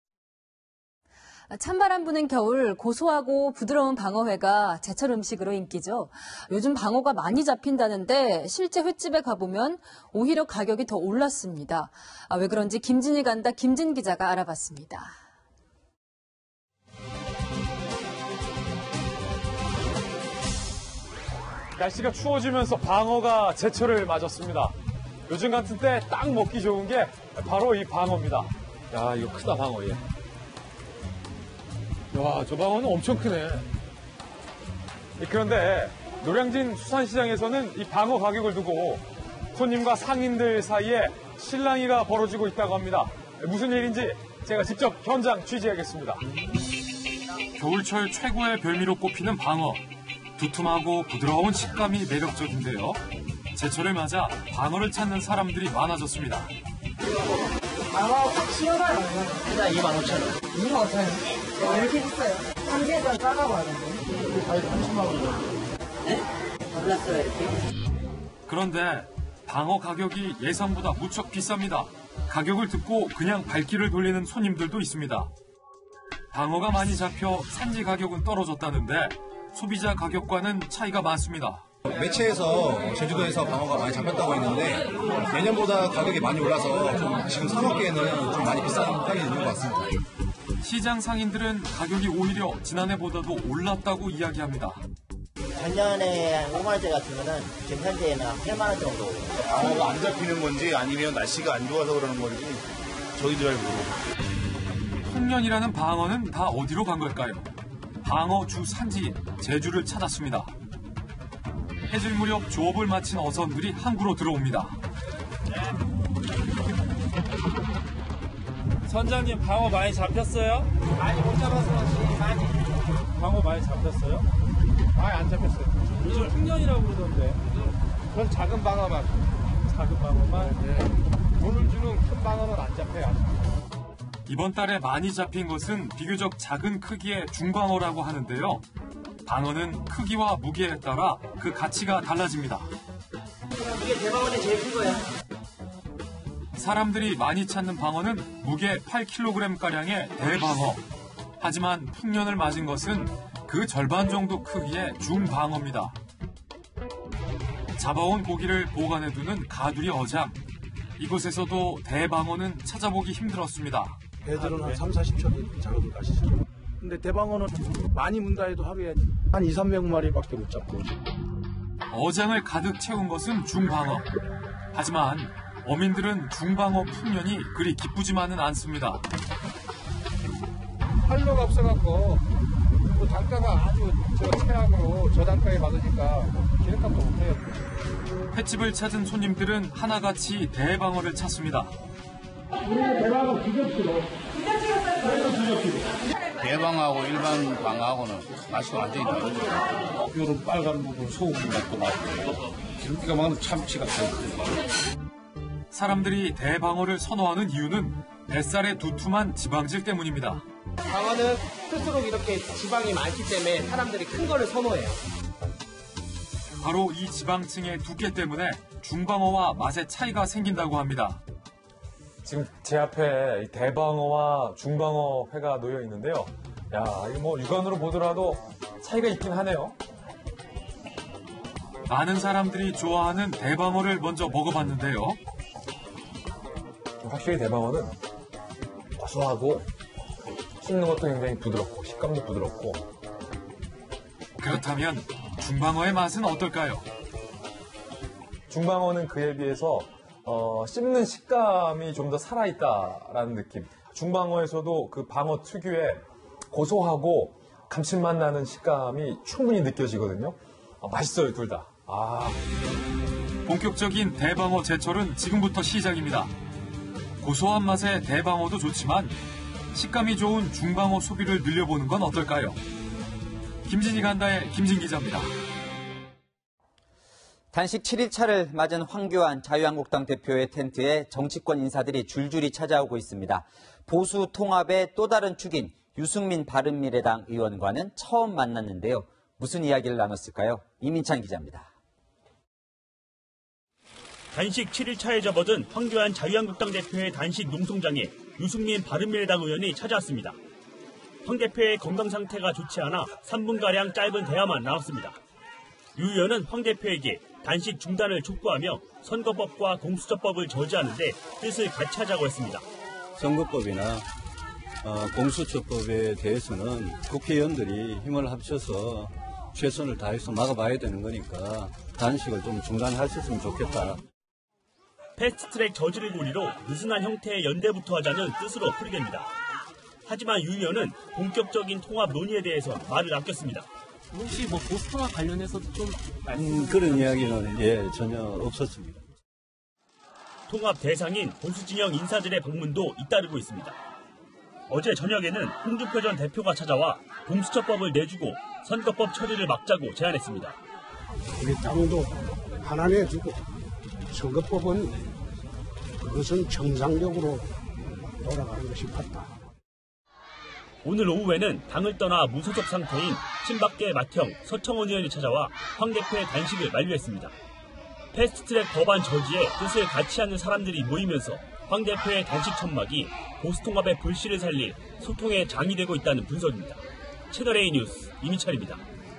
찬바람 부는 겨울 고소하고 부드러운 방어회가 제철 음식으로 인기죠. 요즘 방어가 많이 잡힌다는데 실제 횟집에 가보면 오히려 가격이 더 올랐습니다. 아, 왜 그런지 김진이 간다 김진 기자가 알아봤습니다. 날씨가 추워지면서 방어가 제철을 맞았습니다. 요즘 같은 때 딱 먹기 좋은 게 바로 이 방어입니다. 야, 이거 크다, 방어, 얘. 와, 저 방어는 엄청 크네. 그런데 노량진 수산시장에서는 이 방어 가격을 두고 손님과 상인들 사이에 실랑이가 벌어지고 있다고 합니다. 무슨 일인지 제가 직접 현장 취재하겠습니다. 겨울철 최고의 별미로 꼽히는 방어. 두툼하고 부드러운 식감이 매력적인데요. 제철을 맞아 방어를 찾는 사람들이 많아졌습니다. 방어 시원한 얼마? 이만 오천 원. 이만 오천 원? 왜 이렇게 비싸요? 한 개가 작아봐는데 거의 삼십만 원이죠. 네? 올랐어요, 이렇게? 그런데 방어 가격이 예상보다 무척 비쌉니다. 가격을 듣고 그냥 발길을 돌리는 손님들도 있습니다. 방어가 많이 잡혀 산지 가격은 떨어졌다는데 소비자 가격과는 차이가 많습니다. 매체에서 제주도에서 방어가 많이 잡혔다고 했는데 예년보다 가격이 많이 올라서 좀 지금 사 먹기에는 좀 많이 비싼 편이 있는 것 같습니다. 시장 상인들은 가격이 오히려 지난해보다도 올랐다고 이야기합니다. 작년에 한 오만 원대 같으면은 지금 현재는 팔만 원 정도. 방어가 안 잡히는 건지 아니면 날씨가 안 좋아서 그러는 건지 저희도 잘 모르고. 풍년이라는 방어는 다 어디로 간 걸까요? 방어 주 산지인 제주를 찾았습니다. 해질 무렵 조업을 마친 어선들이 항구로 들어옵니다. 선장님, 방어 많이 잡혔어요? 많이 못 잡아서 많이. 방어 많이 잡혔어요? 많이 안 잡혔어요. 요즘 풍년이라고 그러던데. 전 작은 방어만. 작은 방어만? 네. 돈을 주는 큰 방어는 안 잡혀요. 이번 달에 많이 잡힌 것은 비교적 작은 크기의 중방어라고 하는데요. 방어는 크기와 무게에 따라 그 가치가 달라집니다. 이게 대방어는 제일 큰 거야. 사람들이 많이 찾는 방어는 무게 팔 킬로그램가량의 대방어. 하지만 풍년을 맞은 것은 그 절반 정도 크기의 중방어입니다. 잡아온 고기를 보관해두는 가두리 어장. 이곳에서도 대방어는 찾아보기 힘들었습니다. 배들은 한 삼, 사십 척이 작업을 가시죠. 근데 대방어는 많이 문다 해도 하루에 한 이삼백 마리밖에 못 잡고. 어장을 가득 채운 것은 중방어. 하지만 어민들은 중방어 풍년이 그리 기쁘지만은 않습니다. 활로가 없어갖고 또 단가가 아주 저 최악으로 저단가에 받으니까 기름값도 못해요. 횟집을 찾은 손님들은 하나같이 대방어를 찾습니다. 대방어 두 접시로. 대방어하고 일반 방어하고는 맛이 완전히 다르죠. 요런 빨간 부분 소금 맛도 나고 기름기가 많은 참치 같아요. 사람들이 대방어를 선호하는 이유는 뱃살의 두툼한 지방질 때문입니다. 방어는 스스로 이렇게 지방이 많기 때문에 사람들이 큰 거를 선호해요. 바로 이 지방층의 두께 때문에 중방어와 맛의 차이가 생긴다고 합니다. 지금 제 앞에 대방어와 중방어 회가 놓여 있는데요. 야, 이거 뭐 육안으로 보더라도 차이가 있긴 하네요. 많은 사람들이 좋아하는 대방어를 먼저 먹어봤는데요. 확실히 대방어는 고소하고 씹는 것도 굉장히 부드럽고 식감도 부드럽고. 그렇다면 중방어의 맛은 어떨까요? 중방어는 그에 비해서 어, 씹는 식감이 좀 더 살아있다라는 느낌. 중방어에서도 그 방어 특유의 고소하고 감칠맛 나는 식감이 충분히 느껴지거든요. 아, 맛있어요, 둘 다. 아. 본격적인 대방어 제철은 지금부터 시작입니다. 고소한 맛의 대방어도 좋지만 식감이 좋은 중방어 소비를 늘려보는 건 어떨까요? 김진희 간다의 김진 기자입니다. 단식 칠 일차를 맞은 황교안 자유한국당 대표의 텐트에 정치권 인사들이 줄줄이 찾아오고 있습니다. 보수 통합의 또 다른 축인 유승민 바른미래당 의원과는 처음 만났는데요. 무슨 이야기를 나눴을까요? 이민찬 기자입니다. 단식 칠 일차에 접어든 황교안 자유한국당 대표의 단식 농성장에 유승민 바른미래당 의원이 찾아왔습니다. 황 대표의 건강 상태가 좋지 않아 삼 분가량 짧은 대화만 나눴습니다. 유 의원은 황 대표에게 단식 중단을 촉구하며 선거법과 공수처법을 저지하는 데 뜻을 같이 하자고 했습니다. 선거법이나 어, 공수처법에 대해서는 국회의원들이 힘을 합쳐서 최선을 다해서 막아봐야 되는 거니까 단식을 좀 중단하셨으면 좋겠다. 패스트트랙 저지를 고리로 느슨한 형태의 연대부터 하자는 뜻으로 풀이됩니다. 하지만 유 의원은 본격적인 통합 논의에 대해서 말을 아꼈습니다. 혹시 뭐 보수통합 관련해서 좀 음, 그런 이야기는 예, 전혀 없었습니다. 통합 대상인 보수진영 인사들의 방문도 잇따르고 있습니다. 어제 저녁에는 홍준표 전 대표가 찾아와 공수처법을 내주고 선거법 처리를 막자고 제안했습니다. 우리 당도 하나내주고 선거법은 그것은 정상적으로 돌아가는 것이 맞다. 오늘 오후에는 당을 떠나 무소속 상태인 친박계 맏형 서청원 의원이 찾아와 황 대표의 단식을 만류했습니다. 패스트트랙 법안 저지에 뜻을 같이 하는 사람들이 모이면서 황 대표의 단식 천막이 보수통합의 불씨를 살릴 소통의 장이 되고 있다는 분석입니다. 채널A 뉴스 이민철입니다.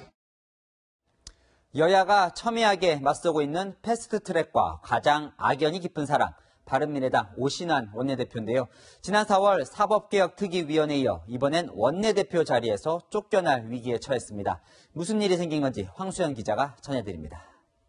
여야가 첨예하게 맞서고 있는 패스트트랙과 가장 악연이 깊은 사람, 바른미래당 오신환 원내대표인데요. 지난 사월 사법개혁특위위원회에 이어 이번엔 원내대표 자리에서 쫓겨날 위기에 처했습니다. 무슨 일이 생긴 건지 황수연 기자가 전해드립니다.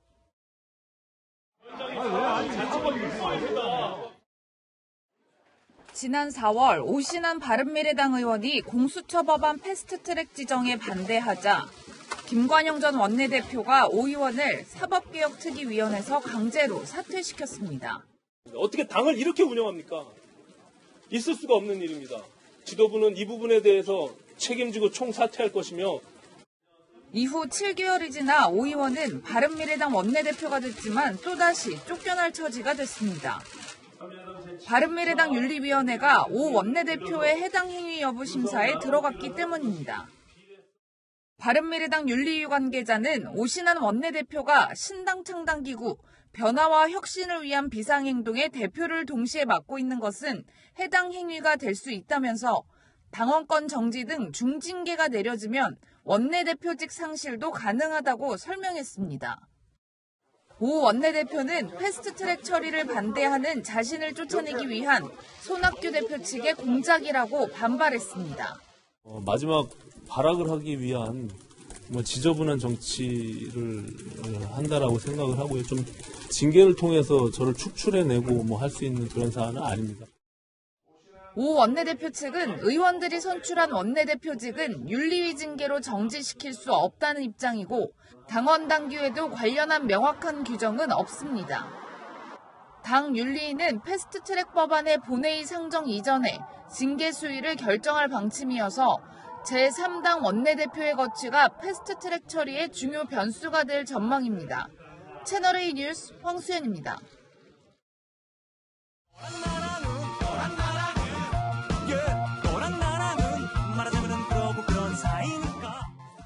지난 사월 오신환 바른미래당 의원이 공수처 법안 패스트트랙 지정에 반대하자 김관영 전 원내대표가 오 의원을 사법개혁특위위원회에서 강제로 사퇴시켰습니다. 어떻게 당을 이렇게 운영합니까? 있을 수가 없는 일입니다. 지도부는 이 부분에 대해서 책임지고 총사퇴할 것이며 이후 칠 개월이 지나 오 의원은 바른미래당 원내대표가 됐지만 또다시 쫓겨날 처지가 됐습니다. 바른미래당 윤리위원회가 오 원내대표의 해당 행위 여부 심사에 들어갔기 때문입니다. 바른미래당 윤리위 관계자는 오신환 원내대표가 신당 창당기구 변화와 혁신을 위한 비상행동의 대표를 동시에 맡고 있는 것은 해당 행위가 될 수 있다면서 당원권 정지 등 중징계가 내려지면 원내대표직 상실도 가능하다고 설명했습니다. 오 원내대표는 패스트트랙 처리를 반대하는 자신을 쫓아내기 위한 손학규 대표 측의 공작이라고 반발했습니다. 어, 마지막 발악을 하기 위한 뭐 지저분한 정치를 한다라고 생각을 하고요. 좀 징계를 통해서 저를 축출해내고 뭐 할 수 있는 그런 사안은 아닙니다. 오 원내대표 측은 의원들이 선출한 원내대표직은 윤리위 징계로 정지시킬 수 없다는 입장이고 당원 당규에도 관련한 명확한 규정은 없습니다. 당 윤리위는 패스트트랙 법안의 본회의 상정 이전에 징계 수위를 결정할 방침이어서 제삼 당 원내대표의 거취가 패스트트랙 처리의 중요 변수가 될 전망입니다. 채널A 뉴스 황수연입니다.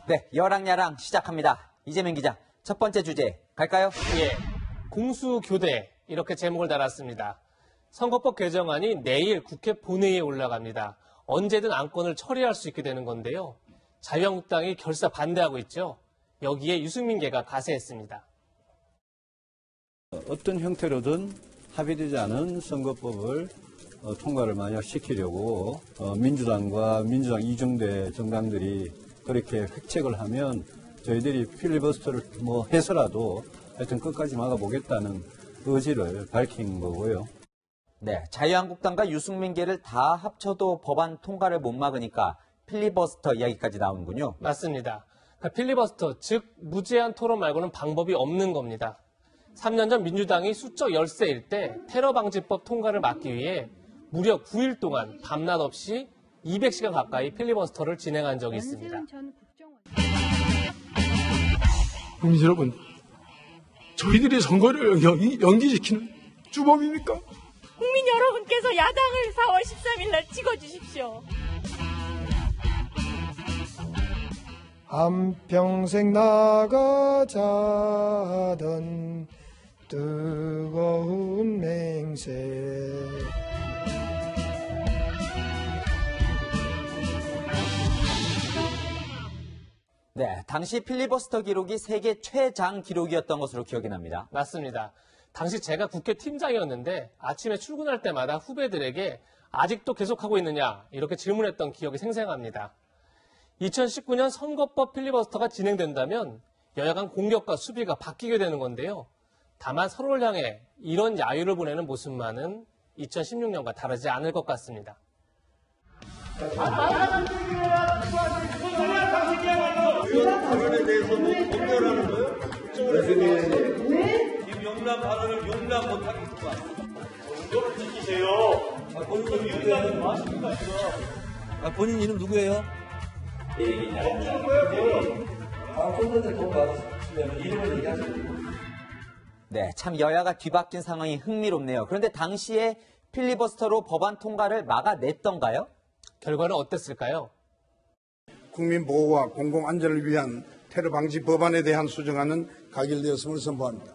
네, 여랑야랑 시작합니다. 이재명 기자, 첫 번째 주제 갈까요? 예, 공수교대 이렇게 제목을 달았습니다. 선거법 개정안이 내일 국회 본회의에 올라갑니다. 언제든 안건을 처리할 수 있게 되는 건데요. 자유한국당이 결사 반대하고 있죠. 여기에 유승민계가 가세했습니다. 어떤 형태로든 합의되지 않은 선거법을 어, 통과를 만약 시키려고 어, 민주당과 민주당 이중대 정당들이 그렇게 획책을 하면 저희들이 필리버스터를 뭐 해서라도 하여튼 끝까지 막아보겠다는 의지를 밝힌 거고요. 네, 자유한국당과 유승민계를 다 합쳐도 법안 통과를 못 막으니까 필리버스터 이야기까지 나오는군요. 맞습니다. 그러니까 필리버스터, 즉 무제한 토론 말고는 방법이 없는 겁니다. 삼 년 전 민주당이 수적 열세일 때 테러 방지법 통과를 막기 위해 무려 구 일 동안 밤낮 없이 이백 시간 가까이 필리버스터를 진행한 적이 있습니다. 국민 여러분, 저희들이 선거를 연기, 연기시키는 주범입니까? 국민 여러분께서 야당을 사월 십삼일 날 찍어주십시오. 한평생 나가자던 뜨거운 맹세. 네, 당시 필리버스터 기록이 세계 최장 기록이었던 것으로 기억이 납니다. 맞습니다. 당시 제가 국회 팀장이었는데 아침에 출근할 때마다 후배들에게 아직도 계속하고 있느냐 이렇게 질문했던 기억이 생생합니다. 이천십구 년 선거법 필리버스터가 진행된다면 여야 간 공격과 수비가 바뀌게 되는 건데요. 다만 서로를 향해 이런 야유를 보내는 모습만은 이천십육 년과 다르지 않을 것 같습니다. 발언에 대해서 검열하는 거예요? 지금 용납 발언을 용납 못하겠다. 정도를 지키세요. 아, 본인 용납을 마십니까 지금? 아, 본인 이름 누구예요? 네, 참 여야가 뒤바뀐 상황이 흥미롭네요. 그런데 당시에 필리버스터로 법안 통과를 막아냈던가요? 결과는 어땠을까요? 국민 보호와 공공 안전을 위한 테러 방지 법안에 대한 수정안은 가결되었음을 선포합니다.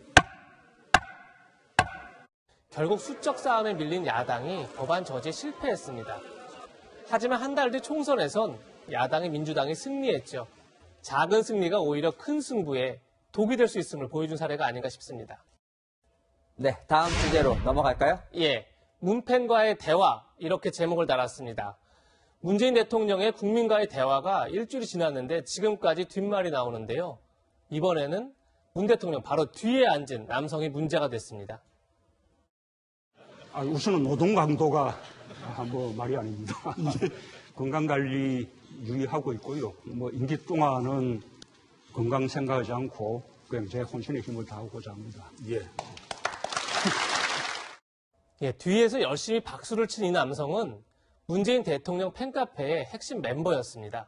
결국 수적 싸움에 밀린 야당이 법안 저지에 실패했습니다. 하지만 한 달 뒤 총선에선 야당의 민주당이 승리했죠. 작은 승리가 오히려 큰 승부에 독이 될 수 있음을 보여준 사례가 아닌가 싶습니다. 네, 다음 주제로 넘어갈까요? 예, 문팬과의 대화 이렇게 제목을 달았습니다. 문재인 대통령의 국민과의 대화가 일주일이 지났는데 지금까지 뒷말이 나오는데요. 이번에는 문 대통령 바로 뒤에 앉은 남성이 문제가 됐습니다. 아, 우선은 노동 강도가 아, 뭐 말이 아닙니다. 건강관리 유의하고 있고요. 뭐 임기 동안은 건강 생각하지 않고 그냥 제 혼신의 힘을 다하고자 합니다. 예. 예, 뒤에서 열심히 박수를 친 이 남성은 문재인 대통령 팬카페의 핵심 멤버였습니다.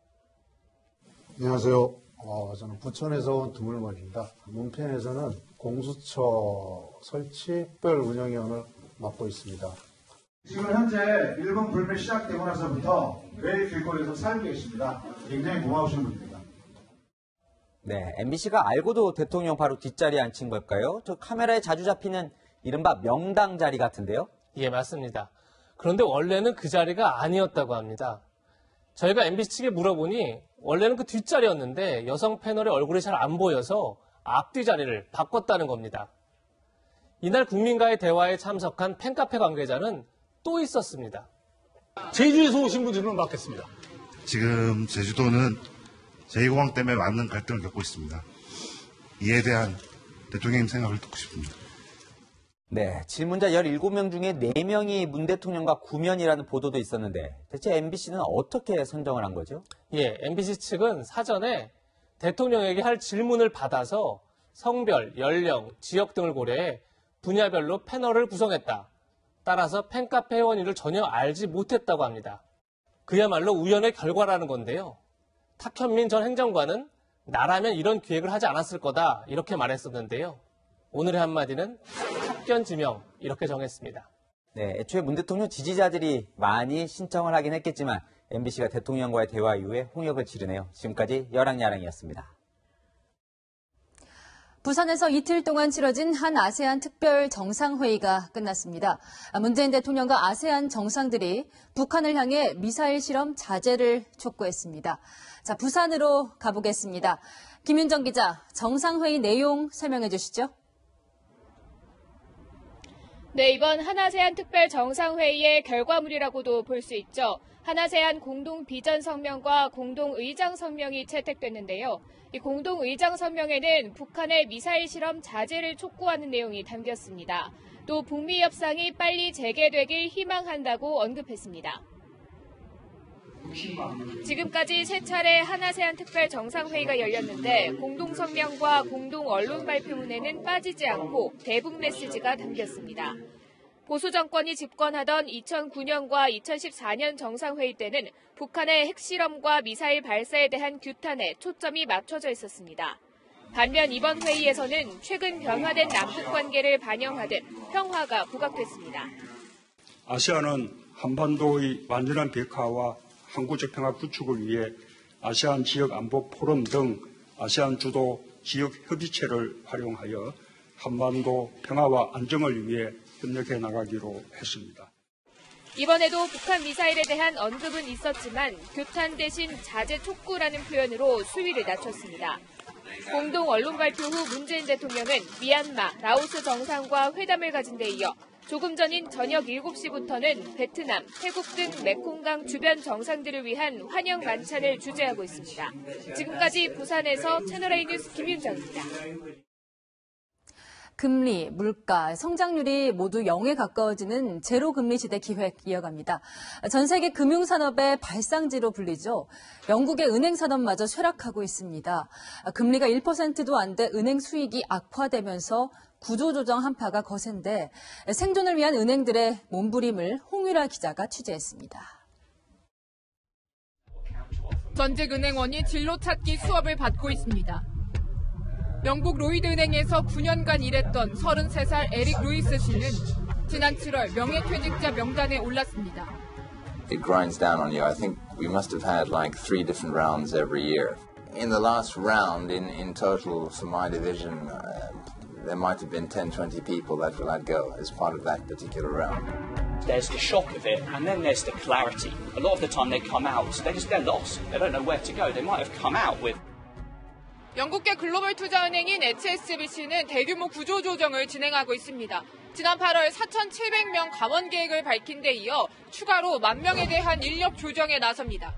안녕하세요. 어, 저는 부천에서 온 두물머리입니다. 문팬에서는 공수처 설치 특별 운영위원을 맡고 있습니다. 지금 현재 일본 불매 시작되고 나서부터 매일 길거리에서 살고 계십니다. 굉장히 고마우신 분입니다. 네, 엠비씨가 알고도 대통령 바로 뒷자리에 앉힌 걸까요? 저 카메라에 자주 잡히는 이른바 명당 자리 같은데요? 예, 맞습니다. 그런데 원래는 그 자리가 아니었다고 합니다. 저희가 엠비씨 측에 물어보니 원래는 그 뒷자리였는데 여성 패널의 얼굴이 잘 안 보여서 앞뒤 자리를 바꿨다는 겁니다. 이날 국민과의 대화에 참석한 팬카페 관계자는 또 있었습니다. 제주에서 오신 분들은 맡겠습니다. 지금 제주도는 제이 공항 때문에 많은 갈등을 겪고 있습니다. 이에 대한 대통령님 생각을 듣고 싶습니다. 네, 질문자 열일곱 명 중에 네 명이 문 대통령과 구면이라는 보도도 있었는데 대체 엠비씨는 어떻게 선정을 한 거죠? 예, 엠비씨 측은 사전에 대통령에게 할 질문을 받아서 성별, 연령, 지역 등을 고려해 분야별로 패널을 구성했다. 따라서 팬카페 회원위를 전혀 알지 못했다고 합니다. 그야말로 우연의 결과라는 건데요. 탁현민 전 행정관은 나라면 이런 기획을 하지 않았을 거다 이렇게 말했었는데요. 오늘의 한마디는 합견지명 이렇게 정했습니다. 네, 애초에 문 대통령 지지자들이 많이 신청을 하긴 했겠지만 엠비씨가 대통령과의 대화 이후에 홍역을 치르네요. 지금까지 여랑야랑이었습니다. 부산에서 이틀 동안 치러진 한 아세안 특별 정상회의가 끝났습니다. 문재인 대통령과 아세안 정상들이 북한을 향해 미사일 실험 자제를 촉구했습니다. 자, 부산으로 가보겠습니다. 김윤정 기자, 정상회의 내용 설명해 주시죠. 네, 이번 한아세안 특별 정상회의의 결과물이라고도 볼 수 있죠. 한아세안 공동 비전 성명과 공동 의장 성명이 채택됐는데요. 이 공동 의장 성명에는 북한의 미사일 실험 자제를 촉구하는 내용이 담겼습니다. 또 북미 협상이 빨리 재개되길 희망한다고 언급했습니다. 지금까지 세 차례 한아세안 특별 정상회의가 열렸는데 공동 성명과 공동 언론 발표문에는 빠지지 않고 대북 메시지가 담겼습니다. 보수 정권이 집권하던 이천구 년과 이천십사 년 정상회의 때는 북한의 핵실험과 미사일 발사에 대한 규탄에 초점이 맞춰져 있었습니다. 반면 이번 회의에서는 최근 변화된 남북 관계를 반영하듯 평화가 부각됐습니다. 아세안은 한반도의 완전한 비핵화와 항구적 평화 구축을 위해 아세안 지역 안보 포럼 등 아세안 주도 지역 협의체를 활용하여 한반도 평화와 안정을 위해 협력해 나가기로 했습니다. 이번에도 북한 미사일에 대한 언급은 있었지만 규탄 대신 자제 촉구라는 표현으로 수위를 낮췄습니다. 공동 언론 발표 후 문재인 대통령은 미얀마, 라오스 정상과 회담을 가진 데 이어 조금 전인 저녁 일곱 시부터는 베트남, 태국 등 메콩강 주변 정상들을 위한 환영 만찬을 주재하고 있습니다. 지금까지 부산에서 채널A 뉴스 김윤정입니다. 금리, 물가, 성장률이 모두 영에 가까워지는 제로 금리 시대 기획 이어갑니다. 전 세계 금융산업의 발상지로 불리죠. 영국의 은행산업마저 쇠락하고 있습니다. 금리가 일 퍼센트도 안 돼 은행 수익이 악화되면서 구조조정 한파가 거센데 생존을 위한 은행들의 몸부림을 홍유라 기자가 취재했습니다. 전직 은행원이 진로 찾기 수업을 받고 있습니다. 영국 로이드 은행에서 구 년간 일했던 서른세 살 에릭 루이스 씨는 지난 칠월 명예퇴직자 명단에 올랐습니다. It grinds down on you. I think we must have had like three different rounds every year. In the last round, in, in total for my division, uh, there might have been ten, twenty people that were let go as part of that particular round. There's the shock of it, and then there's the clarity. A lot of the time they come out, they're just, they're lost. They don't know where to go. They might have come out with 영국계 글로벌 투자은행인 에이치에스비씨는 대규모 구조조정을 진행하고 있습니다. 지난 팔월 사천칠백 명 감원 계획을 밝힌 데 이어 추가로 만 명에 대한 인력 조정에 나섭니다.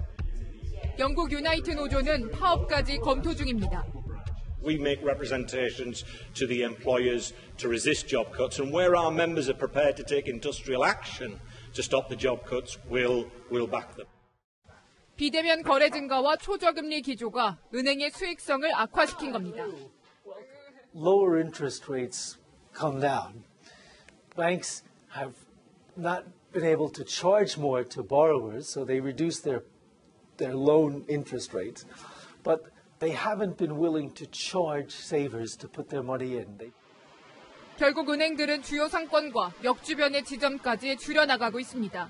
영국 유나이트 노조는 파업까지 검토 중입니다. We make representations to the employers to resist job cuts, and where our members are prepared to take industrial action to stop the job cuts, we'll, we'll back them. 비대면 거래 증가와 초저금리 기조가 은행의 수익성을 악화시킨 겁니다. Lower interest rates come down. Banks have not been able to charge more to borrowers, so they reduce their their loan interest rates. But they haven't been willing to charge savers to put their money in. They... 결국 은행들은 주요 상권과 역 주변의 지점까지 줄여나가고 있습니다.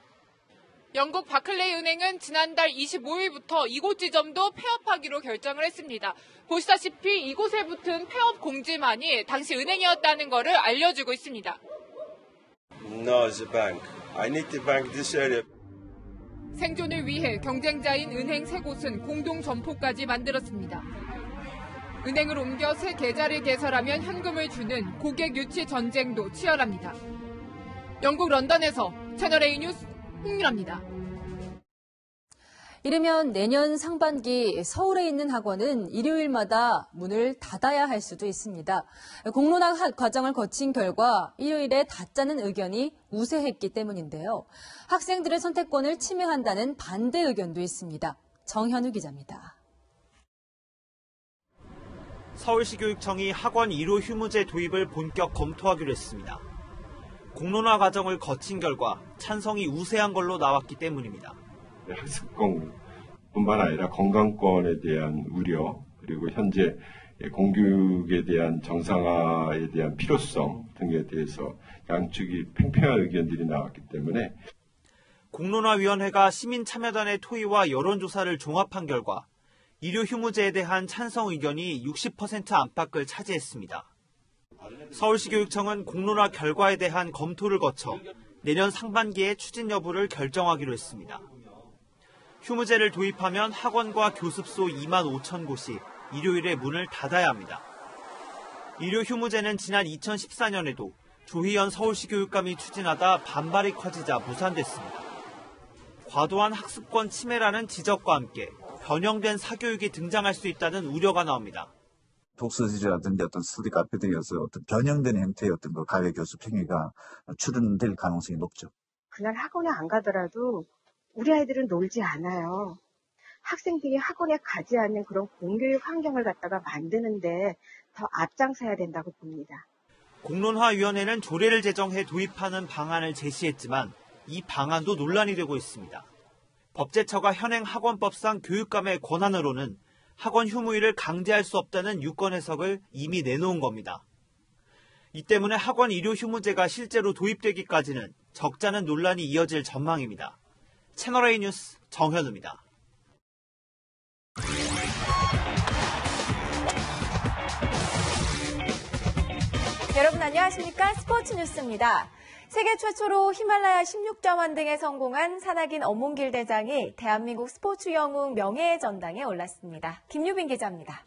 영국 바클레이 은행은 지난달 이십오일부터 이곳 지점도 폐업하기로 결정을 했습니다. 보시다시피 이곳에 붙은 폐업 공지만이 당시 은행이었다는 것을 알려주고 있습니다. No, as a bank. I need to bank this area. 생존을 위해 경쟁자인 은행 세 곳은 공동 점포까지 만들었습니다. 은행을 옮겨 새 계좌를 개설하면 현금을 주는 고객 유치 전쟁도 치열합니다. 영국 런던에서 채널A 뉴스 홍유라입니다. 이르면 내년 상반기 서울에 있는 학원은 일요일마다 문을 닫아야 할 수도 있습니다. 공론화 과정을 거친 결과 일요일에 닫자는 의견이 우세했기 때문인데요. 학생들의 선택권을 침해한다는 반대 의견도 있습니다. 정현우 기자입니다. 서울시 교육청이 학원 일 호 휴무제 도입을 본격 검토하기로 했습니다. 공론화 과정을 거친 결과 찬성이 우세한 걸로 나왔기 때문입니다. 학습권뿐만 아니라 건강권에 대한 우려, 그리고 현재 공교육에 대한 정상화에 대한 필요성 등에 대해서 양측이 팽팽한 의견들이 나왔기 때문에 공론화위원회가 시민참여단의 토의와 여론조사를 종합한 결과 일요휴무제에 대한 찬성 의견이 육십 퍼센트 안팎을 차지했습니다. 서울시교육청은 공론화 결과에 대한 검토를 거쳐 내년 상반기에 추진 여부를 결정하기로 했습니다. 휴무제를 도입하면 학원과 교습소 이만 오천 곳이 일요일에 문을 닫아야 합니다. 일요휴무제는 지난 이천십사 년에도 조희연 서울시 교육감이 추진하다 반발이 커지자 무산됐습니다. 과도한 학습권 침해라는 지적과 함께 변형된 사교육이 등장할 수 있다는 우려가 나옵니다. 독서실이라든지 어떤 스터디 카페 등에서 어떤 변형된 형태의 어떤 그 가외 교습 행위가 출현될 가능성이 높죠. 그날 학원에 안 가더라도 우리 아이들은 놀지 않아요. 학생들이 학원에 가지 않는 그런 공교육 환경을 갖다가 만드는데 더 앞장서야 된다고 봅니다. 공론화위원회는 조례를 제정해 도입하는 방안을 제시했지만 이 방안도 논란이 되고 있습니다. 법제처가 현행 학원법상 교육감의 권한으로는 학원 휴무일을 강제할 수 없다는 유권 해석을 이미 내놓은 겁니다. 이 때문에 학원 일요 휴무제가 실제로 도입되기까지는 적잖은 논란이 이어질 전망입니다. 채널A 뉴스 정현우입니다. 여러분 안녕하십니까? 스포츠 뉴스입니다. 세계 최초로 히말라야 십육 자 완등에 성공한 산악인 어몽길 대장이 대한민국 스포츠 영웅 명예의 전당에 올랐습니다. 김유빈 기자입니다.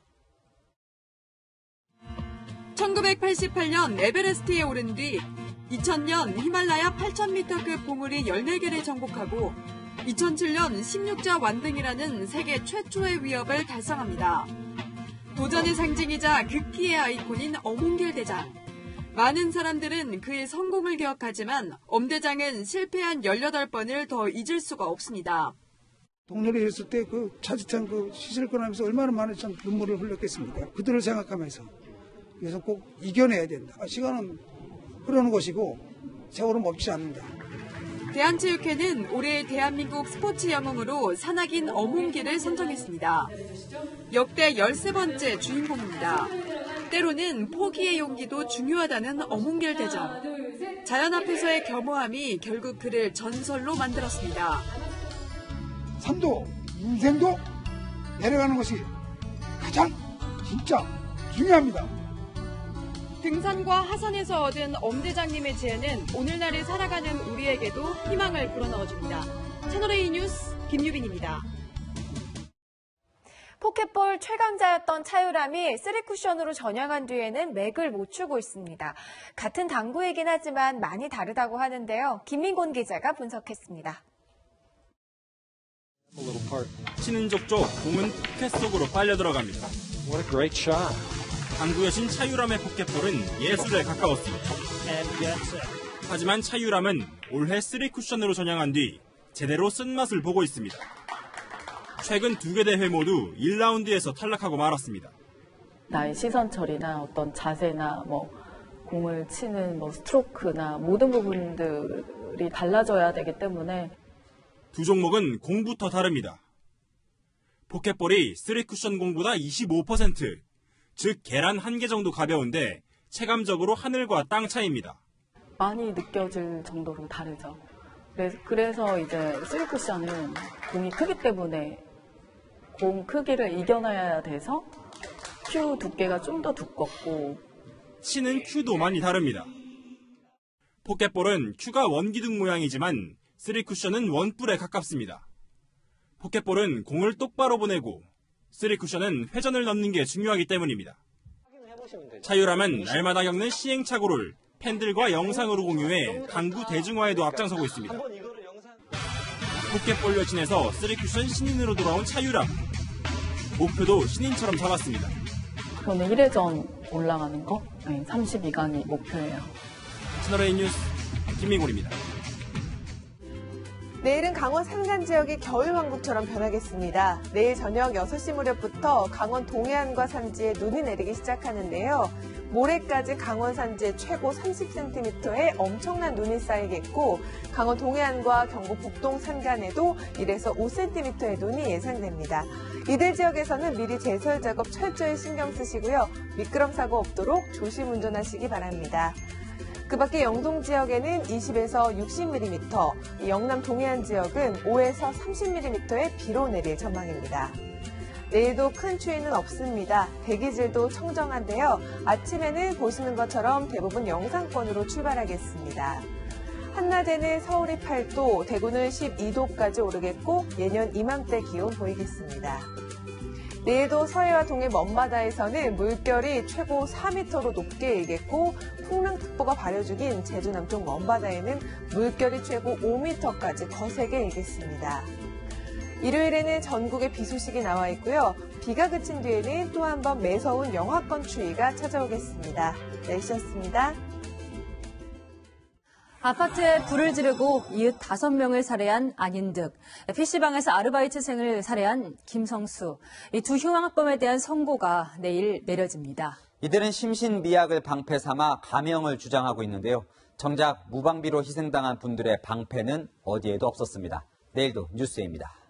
천구백팔십팔 년 에베레스트에 오른 뒤 이천 년 히말라야 팔천 미터급 봉우리 열네 개를 정복하고 이천칠 년 십육 자 완등이라는 세계 최초의 위협을 달성합니다. 도전의 상징이자 극기의 아이콘인 어몽길 대장. 많은 사람들은 그의 성공을 기억하지만 엄 대장은 실패한 열여덟 번을 더 잊을 수가 없습니다. 동료를 했을 때 그 차지찬 그 시신을 꺼내면서 얼마나 많은 참 눈물을 흘렸겠습니까? 그들을 생각하면서. 그래서 꼭 이겨내야 된다. 시간은 흐르는 것이고 세월은 멈추지 않는다. 대한체육회는 올해 대한민국 스포츠 영웅으로 산악인 어몽길을 선정했습니다. 역대 열세 번째 주인공입니다. 때로는 포기의 용기도 중요하다는 어몽길 대장. 자연 앞에서의 겸허함이 결국 그를 전설로 만들었습니다. 삶도 인생도 내려가는 것이 가장 진짜 중요합니다. 등산과 하산에서 얻은 엄 대장님의 지혜는 오늘날을 살아가는 우리에게도 희망을 불어넣어줍니다. 채널A 뉴스 김유빈입니다. 포켓볼 최강자였던 차유람이 쓰리쿠션으로 전향한 뒤에는 맥을 못 추고 있습니다. 같은 당구이긴 하지만 많이 다르다고 하는데요. 김민곤 기자가 분석했습니다. 치는 족족 공은 포켓 속으로 빨려 들어갑니다. What a great shot. 당구 여신 차유람의 포켓볼은 예술에 가까웠습니다. 하지만 차유람은 올해 쓰리쿠션으로 전향한 뒤 제대로 쓴맛을 보고 있습니다. 최근 두 개 대회 모두 일 라운드에서 탈락하고 말았습니다. 나의 시선 처리나 어떤 자세나 뭐 공을 치는 뭐 스트로크나 모든 부분들이 달라져야 되기 때문에 두 종목은 공부터 다릅니다. 포켓볼이 쓰리쿠션 공보다 이십오 퍼센트, 즉 계란 한 개 정도 가벼운데 체감적으로 하늘과 땅 차이입니다. 많이 느껴질 정도로 다르죠. 그래서, 그래서 이제 쓰리쿠션은 공이 크기 때문에 공 크기를 이겨놔야 돼서 큐 두께가 좀 더 두껍고 치는 큐도 많이 다릅니다. 포켓볼은 큐가 원기둥 모양이지만 쓰리쿠션은 원뿔에 가깝습니다. 포켓볼은 공을 똑바로 보내고 쓰리쿠션은 회전을 넣는 게 중요하기 때문입니다. 차유람은 날마다 겪는 시행착오를 팬들과 영상으로 공유해 당구 대중화에도 앞장서고 있습니다. 포켓볼 여신에서 쓰리쿠션 신인으로 돌아온 차유람. 목표도 신인처럼 잡았습니다. 저는 일 회전 올라가는 거 네, 삼십이 강이 목표예요. 채널A 뉴스 김민곤입니다. 내일은 강원 산간 지역이 겨울왕국처럼 변하겠습니다. 내일 저녁 여섯 시 무렵부터 강원 동해안과 산지에 눈이 내리기 시작하는데요. 모레까지 강원 산지에 최고 삼십 센티미터의 엄청난 눈이 쌓이겠고 강원 동해안과 경북 북동 산간에도 일에서 오 센티미터의 눈이 예상됩니다. 이들 지역에서는 미리 제설 작업 철저히 신경 쓰시고요. 미끄럼 사고 없도록 조심 운전하시기 바랍니다. 그 밖에 영동 지역에는 이십에서 육십 밀리미터, 영남 동해안 지역은 오에서 삼십 밀리미터의 비로 내릴 전망입니다. 내일도 큰 추위는 없습니다. 대기질도 청정한데요. 아침에는 보시는 것처럼 대부분 영상권으로 출발하겠습니다. 한낮에는 서울이 팔 도, 대구는 십이 도까지 오르겠고 예년 이맘때 기온 보이겠습니다. 내일도 서해와 동해 먼바다에서는 물결이 최고 사 미터로 높게 일겠고 풍랑특보가 발효 중인 제주 남쪽 먼바다에는 물결이 최고 오 미터까지 거세게 일겠습니다. 일요일에는 전국에 비 소식이 나와 있고요. 비가 그친 뒤에는 또 한 번 매서운 영하권 추위가 찾아오겠습니다. 날씨였습니다. 아파트에 불을 지르고 이웃 다섯 명을 살해한 안인득, 피씨방에서 아르바이트생을 살해한 김성수, 이 두 흉악범에 대한 선고가 내일 내려집니다. 이들은 심신미약을 방패 삼아 가명을 주장하고 있는데요. 정작 무방비로 희생당한 분들의 방패는 어디에도 없었습니다. 내일도 뉴스입니다.